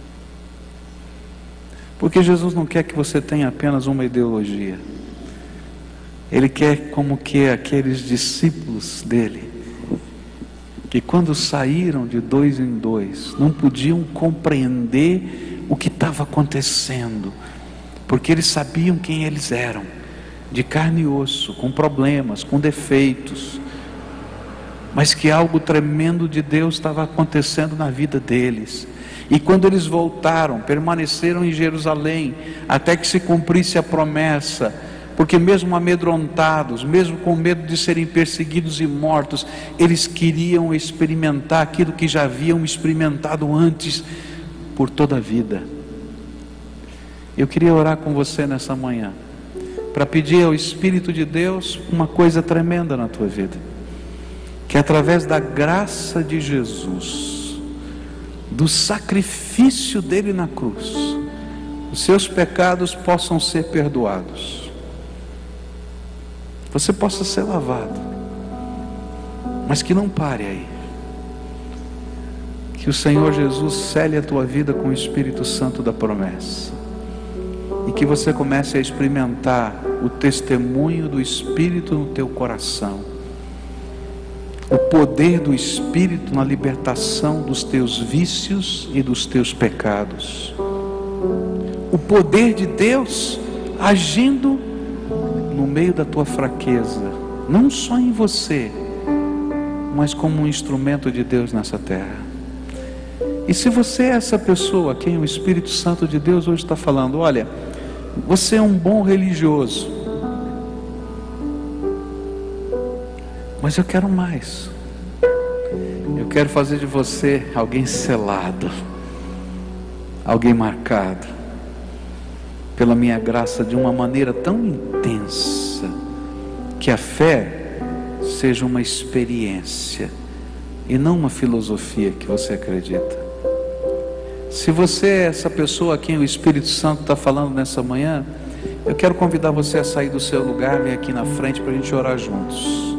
Porque Jesus não quer que você tenha apenas uma ideologia. Ele quer como que aqueles discípulos dele, que quando saíram de 2 em 2, não podiam compreender o que estava acontecendo, porque eles sabiam quem eles eram, de carne e osso, com problemas, com defeitos, mas que algo tremendo de Deus estava acontecendo na vida deles. E quando eles voltaram, permaneceram em Jerusalém, até que se cumprisse a promessa, porque mesmo amedrontados, mesmo com medo de serem perseguidos e mortos, eles queriam experimentar aquilo que já haviam experimentado antes por toda a vida. Eu queria orar com você nessa manhã, para pedir ao Espírito de Deus uma coisa tremenda na tua vida, que através da graça de Jesus, do sacrifício dele na cruz, os seus pecados possam ser perdoados, você possa ser lavado, mas que não pare aí, que o Senhor Jesus cele a tua vida com o Espírito Santo da promessa, e que você comece a experimentar o testemunho do Espírito no teu coração, o poder do Espírito na libertação dos teus vícios e dos teus pecados, o poder de Deus agindo no meio da tua fraqueza, não só em você, mas como um instrumento de Deus nessa terra. E se você é essa pessoa a quem o Espírito Santo de Deus hoje está falando, olha, você é um bom religioso, mas eu quero mais. Eu quero fazer de você alguém selado, alguém marcado pela minha graça de uma maneira tão intensa, que a fé seja uma experiência e não uma filosofia que você acredita. Se você é essa pessoa a quem o Espírito Santo está falando nessa manhã, eu quero convidar você a sair do seu lugar, vir aqui na frente para a gente orar juntos.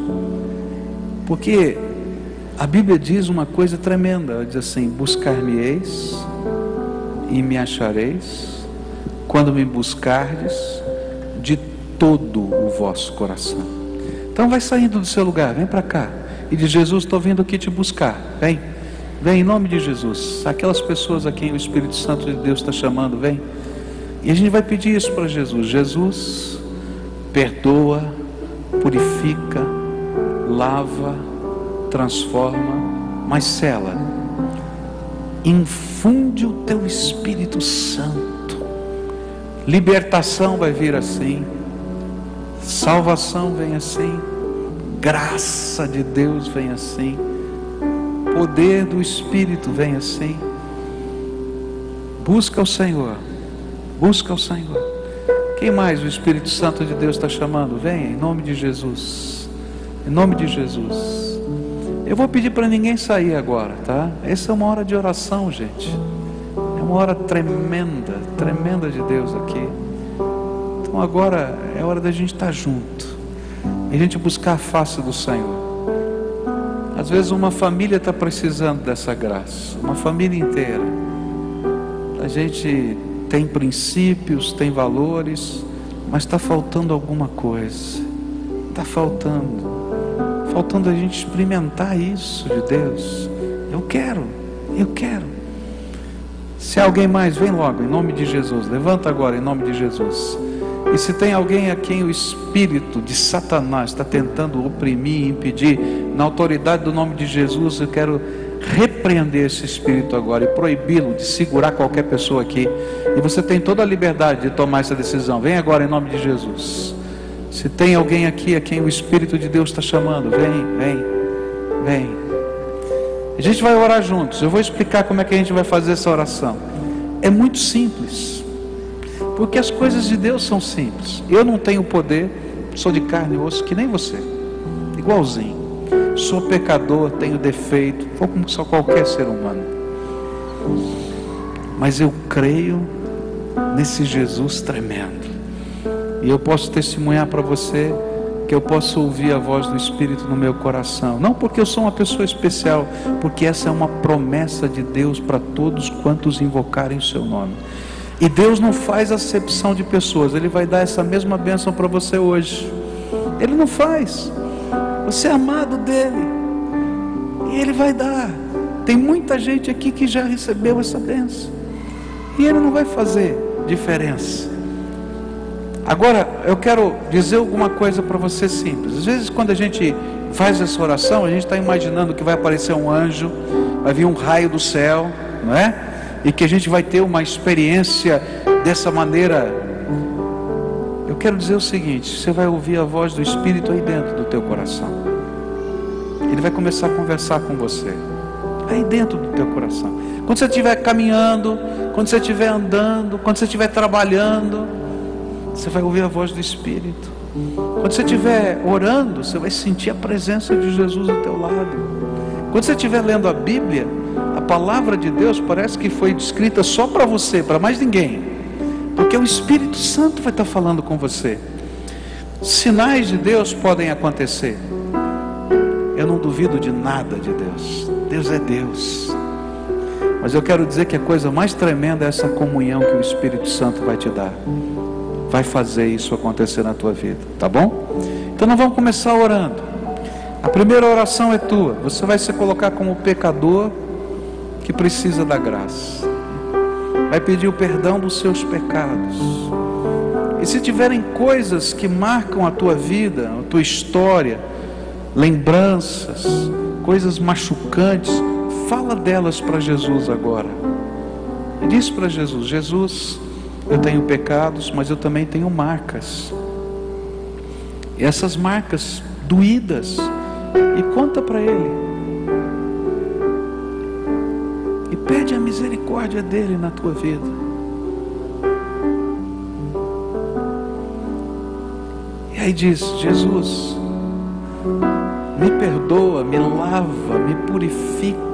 Porque a Bíblia diz uma coisa tremenda, ela diz assim: buscar-me-eis e me achareis, quando me buscardes de todo o vosso coração. Então vai saindo do seu lugar, vem para cá, e diz: Jesus, estou vindo aqui te buscar, vem em nome de Jesus. Aquelas pessoas a quem o Espírito Santo de Deus está chamando, vem. E a gente vai pedir isso para Jesus. Jesus, perdoa, purifica, lava, transforma, mas sela, infunde o teu Espírito Santo. Libertação vai vir assim, salvação vem assim, graça de Deus vem assim, poder do Espírito vem assim. Busca o Senhor, busca o Senhor. Quem mais o Espírito Santo de Deus está chamando? Vem, em nome de Jesus, em nome de Jesus. Eu vou pedir para ninguém sair agora, tá? Essa é uma hora de oração, gente. É uma hora tremenda, tremenda de Deus aqui. Então agora é hora da gente estar junto, e a gente buscar a face do Senhor. Às vezes uma família está precisando dessa graça, uma família inteira. A gente tem princípios, tem valores, mas está faltando alguma coisa. Está faltando a gente experimentar isso de Deus. Eu quero. Se alguém mais, vem logo, em nome de Jesus. Levanta agora, em nome de Jesus. E se tem alguém a quem o espírito de Satanás está tentando oprimir, impedir, na autoridade do nome de Jesus, eu quero repreender esse espírito agora e proibi-lo de segurar qualquer pessoa aqui. E você tem toda a liberdade de tomar essa decisão. Vem agora em nome de Jesus. Se tem alguém aqui a quem o Espírito de Deus está chamando, vem. A gente vai orar juntos. Eu vou explicar como é que a gente vai fazer essa oração. É muito simples, porque as coisas de Deus são simples. Eu não tenho poder, sou de carne e osso que nem você, igualzinho. Sou pecador, tenho defeito, vou como só qualquer ser humano. Mas eu creio nesse Jesus tremendo. E eu posso testemunhar para você que eu posso ouvir a voz do Espírito no meu coração. Não porque eu sou uma pessoa especial, porque essa é uma promessa de Deus para todos quantos invocarem o seu nome. E Deus não faz acepção de pessoas. Ele vai dar essa mesma bênção para você hoje. Ele não faz. Você é amado dele, e ele vai dar. Tem muita gente aqui que já recebeu essa bênção, e ele não vai fazer diferença. Agora, eu quero dizer alguma coisa para você simples. Às vezes, quando a gente faz essa oração, a gente está imaginando que vai aparecer um anjo, vai vir um raio do céu, não é? E que a gente vai ter uma experiência dessa maneira. Eu quero dizer o seguinte: você vai ouvir a voz do Espírito aí dentro do teu coração. Ele vai começar a conversar com você, aí dentro do teu coração. Quando você estiver caminhando, quando você estiver andando, quando você estiver trabalhando, você vai ouvir a voz do Espírito. Quando você estiver orando, você vai sentir a presença de Jesus ao teu lado. Quando você estiver lendo a Bíblia, a palavra de Deus parece que foi escrita só para você, para mais ninguém, porque o Espírito Santo vai estar falando com você. Sinais de Deus podem acontecer. Eu não duvido de nada de Deus. Deus é Deus. Mas eu quero dizer que a coisa mais tremenda é essa comunhão que o Espírito Santo vai te dar. Vai fazer isso acontecer na tua vida, tá bom? Então nós vamos começar orando. A primeira oração é tua. Você vai se colocar como pecador que precisa da graça. Vai pedir o perdão dos seus pecados. E se tiverem coisas que marcam a tua vida, a tua história, lembranças, coisas machucantes, fala delas para Jesus agora. E diz para Jesus: Jesus, eu tenho pecados, mas eu também tenho marcas. E essas marcas doídas, e conta para Ele. E pede a misericórdia dEle na tua vida. E aí diz: Jesus, me perdoa, me lava, me purifica.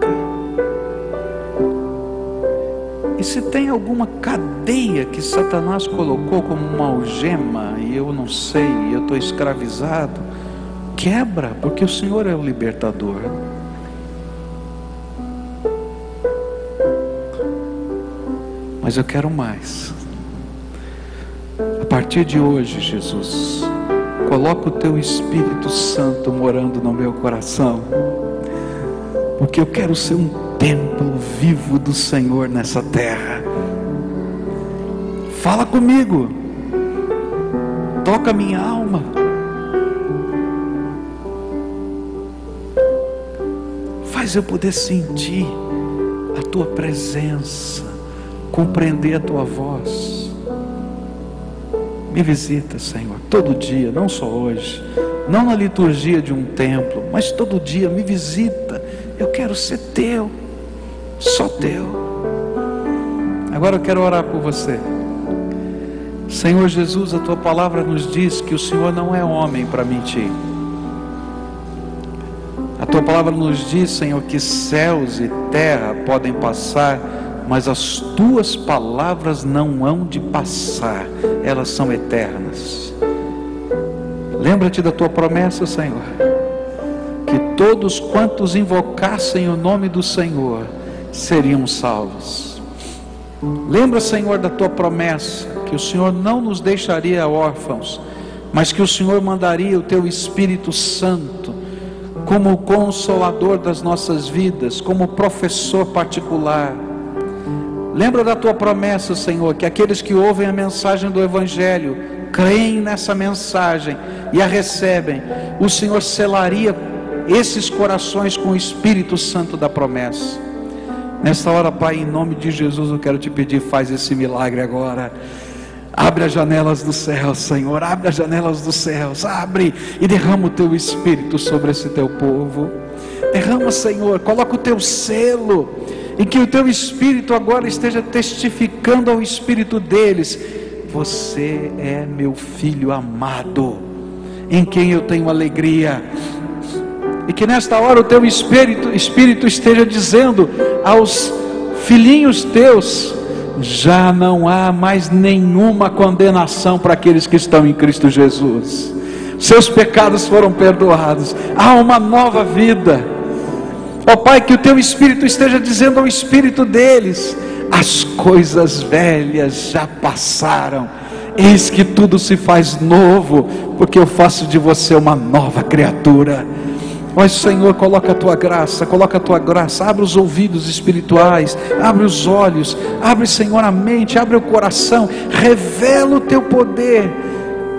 E se tem alguma cadeia que Satanás colocou como uma algema, e eu não sei, eu estou escravizado, quebra, porque o Senhor é o libertador. Mas eu quero mais. A partir de hoje, Jesus, coloca o teu Espírito Santo morando no meu coração, porque eu quero ser um templo vivo do Senhor nessa terra. Fala comigo, toca minha alma, faz eu poder sentir a tua presença, compreender a tua voz. Me visita, Senhor, todo dia, não só hoje, não na liturgia de um templo, mas todo dia me visita. Eu quero ser teu, só teu. Agora eu quero orar por você. Senhor Jesus, a tua palavra nos diz que o Senhor não é homem para mentir. A tua palavra nos diz, Senhor, que céus e terra podem passar, mas as tuas palavras não hão de passar, elas são eternas. Lembra-te da tua promessa, Senhor, que todos quantos invocassem o nome do Senhor seriam salvos. Lembra, Senhor, da tua promessa, que o Senhor não nos deixaria órfãos, mas que o Senhor mandaria o teu Espírito Santo como o consolador das nossas vidas, como professor particular. Lembra da tua promessa, Senhor, que aqueles que ouvem a mensagem do Evangelho, creem nessa mensagem e a recebem, o Senhor selaria esses corações com o Espírito Santo da promessa. Nesta hora, Pai, em nome de Jesus, eu quero te pedir, faz esse milagre agora. Abre as janelas do céu, Senhor, abre as janelas dos céus, abre e derrama o teu Espírito sobre esse teu povo. Derrama, Senhor, coloca o teu selo, em que o teu Espírito agora esteja testificando ao Espírito deles: você é meu filho amado, em quem eu tenho alegria. E que nesta hora o teu Espírito esteja dizendo aos filhinhos teus: já não há mais nenhuma condenação para aqueles que estão em Cristo Jesus. Seus pecados foram perdoados, há uma nova vida. Ó Pai, que o teu Espírito esteja dizendo ao Espírito deles: as coisas velhas já passaram, eis que tudo se faz novo, porque eu faço de você uma nova criatura. Ó Senhor, coloca a tua graça, abre os ouvidos espirituais, abre os olhos, abre, Senhor, a mente, abre o coração, revela o teu poder,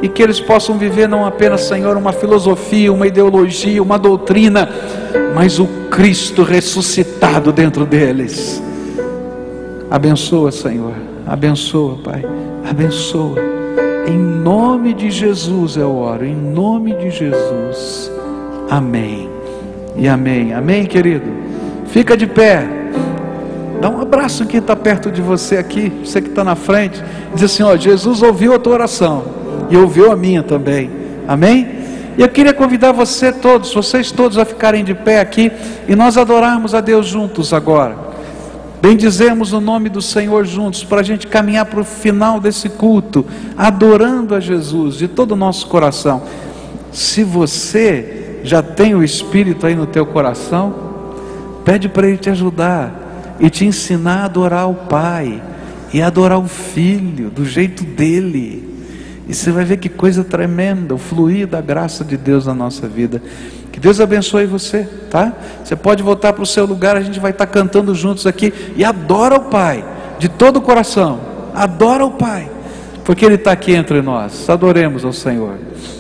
e que eles possam viver não apenas, Senhor, uma filosofia, uma ideologia, uma doutrina, mas o Cristo ressuscitado dentro deles. Abençoa, Senhor, abençoa, Pai, abençoa. Em nome de Jesus eu oro, em nome de Jesus. Amém e amém. Amém, querido? Fica de pé. Dá um abraço em quem está perto de você aqui, você que está na frente. Diz assim, ó, Jesus ouviu a tua oração e ouviu a minha também. Amém? E eu queria convidar vocês todos a ficarem de pé aqui e nós adorarmos a Deus juntos agora. Bendizemos o nome do Senhor juntos, para a gente caminhar para o final desse culto, adorando a Jesus de todo o nosso coração. Se você já tem o Espírito aí no teu coração, pede para Ele te ajudar e te ensinar a adorar o Pai e a adorar o Filho do jeito dele. E você vai ver que coisa tremenda, o fluir da graça de Deus na nossa vida. Que Deus abençoe você, tá? Você pode voltar para o seu lugar, a gente vai estar cantando juntos aqui. E adora o Pai, de todo o coração. Adora o Pai, porque Ele está aqui entre nós. Adoremos ao Senhor.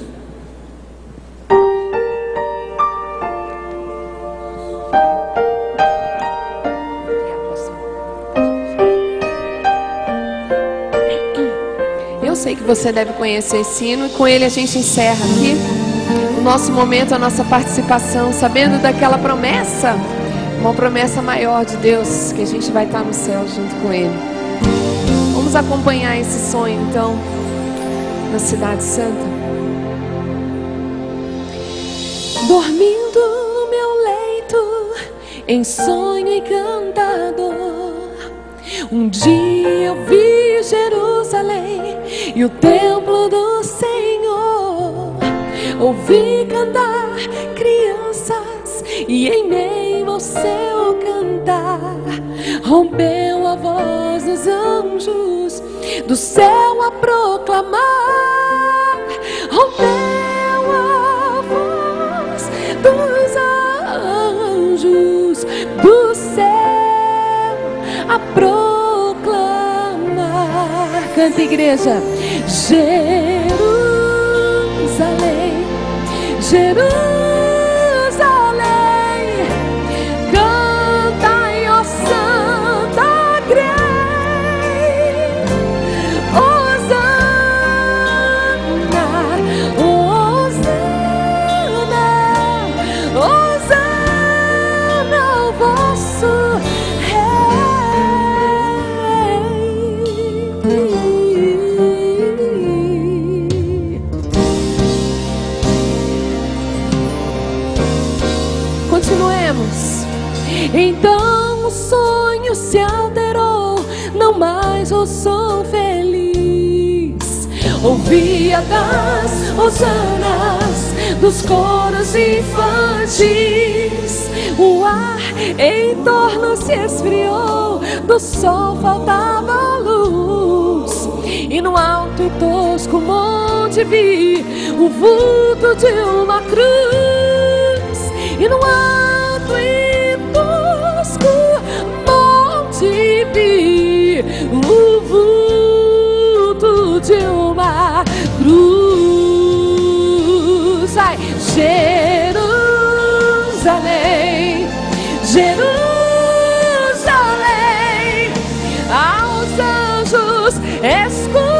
Eu sei que você deve conhecer esse hino, e com ele a gente encerra aqui o nosso momento, a nossa participação, sabendo daquela promessa, uma promessa maior de Deus, que a gente vai estar no céu junto com Ele. Vamos acompanhar esse sonho então na Cidade Santa. Dormindo no meu leito, em sonho encantador, um dia eu vi Jerusalém e o templo do Senhor. Ouvi cantar crianças e em meio ao seu cantar rompeu a voz dos anjos do céu a proclamar. Rompeu a voz dos anjos do céu a proclamar. Canta, igreja. Jerusalém, Jerusalém, cantai, ó Santa Grey, Hosana, Hosana, Hosana ao vosso Continuemos. Então o sonho se alterou, não mais eu sou feliz. Ouvia das hosanas dos coros infantis. O ar em torno se esfriou, do sol faltava luz. E no alto e tosco monte vi o vulto de uma cruz. E no alto e tosco monte vi o vulto de uma cruz. Ai, Jerusalém, Jerusalém, aos anjos escutei.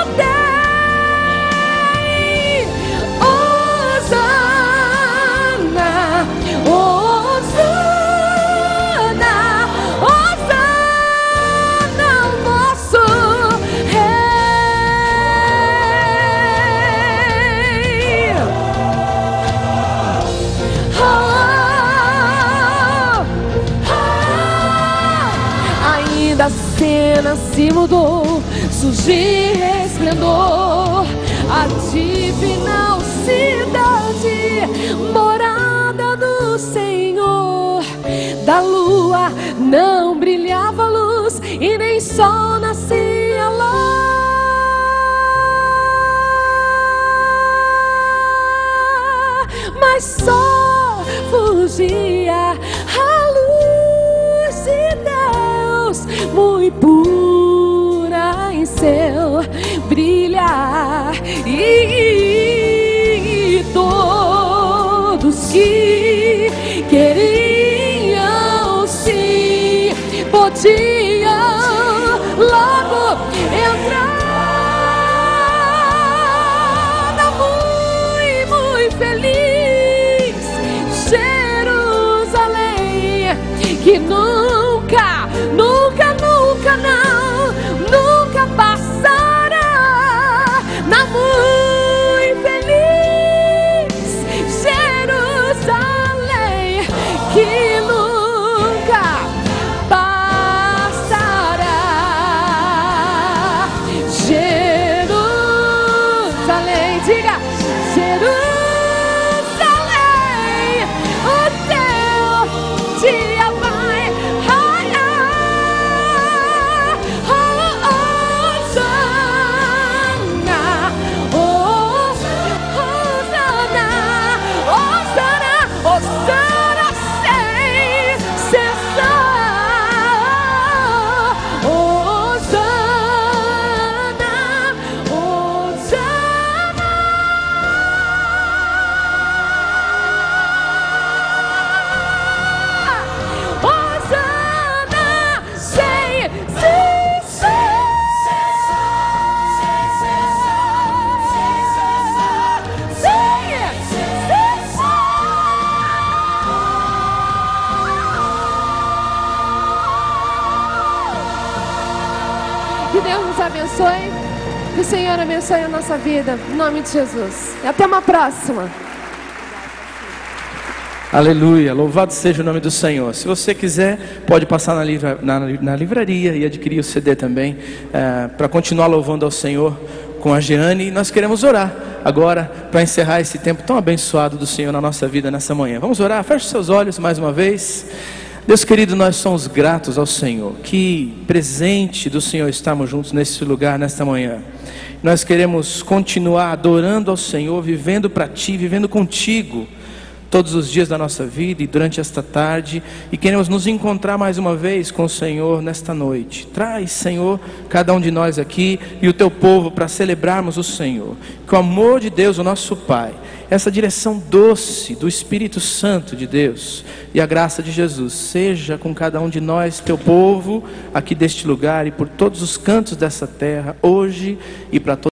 A cena se mudou, surgiu resplendor, a divinal cidade, morada do Senhor. Da lua não brilhava luz e nem sol nascia lá, mas só fugia a luz de Deus, muito pura em seu brilhar. E dia logo entrada muito feliz, Jerusalém, que nunca, nunca, nunca não, nunca passará. Na muito feliz Jerusalém, que nunca passará. Jerusalém, diga Jerusalém, o teu dia vai raiar. Hosana sem cessar. Hosana, Hosana. Hosana sem Que Deus nos abençoe, que o Senhor abençoe a nossa vida, em nome de Jesus. E até uma próxima. Aleluia, louvado seja o nome do Senhor. Se você quiser, pode passar na livraria e adquirir o CD também, para continuar louvando ao Senhor com a Jeane. E nós queremos orar agora para encerrar esse tempo tão abençoado do Senhor na nossa vida nessa manhã. Vamos orar? Feche seus olhos mais uma vez. Deus querido, nós somos gratos ao Senhor. Que presente do Senhor estarmos juntos nesse lugar, nesta manhã. Nós queremos continuar adorando ao Senhor, vivendo para Ti, vivendo contigo todos os dias da nossa vida e durante esta tarde, e queremos nos encontrar mais uma vez com o Senhor nesta noite. Traz, Senhor, cada um de nós aqui e o Teu povo para celebrarmos o Senhor. Que o amor de Deus, o nosso Pai, essa direção doce do Espírito Santo de Deus e a graça de Jesus seja com cada um de nós, Teu povo, aqui deste lugar e por todos os cantos dessa terra, hoje e para todos.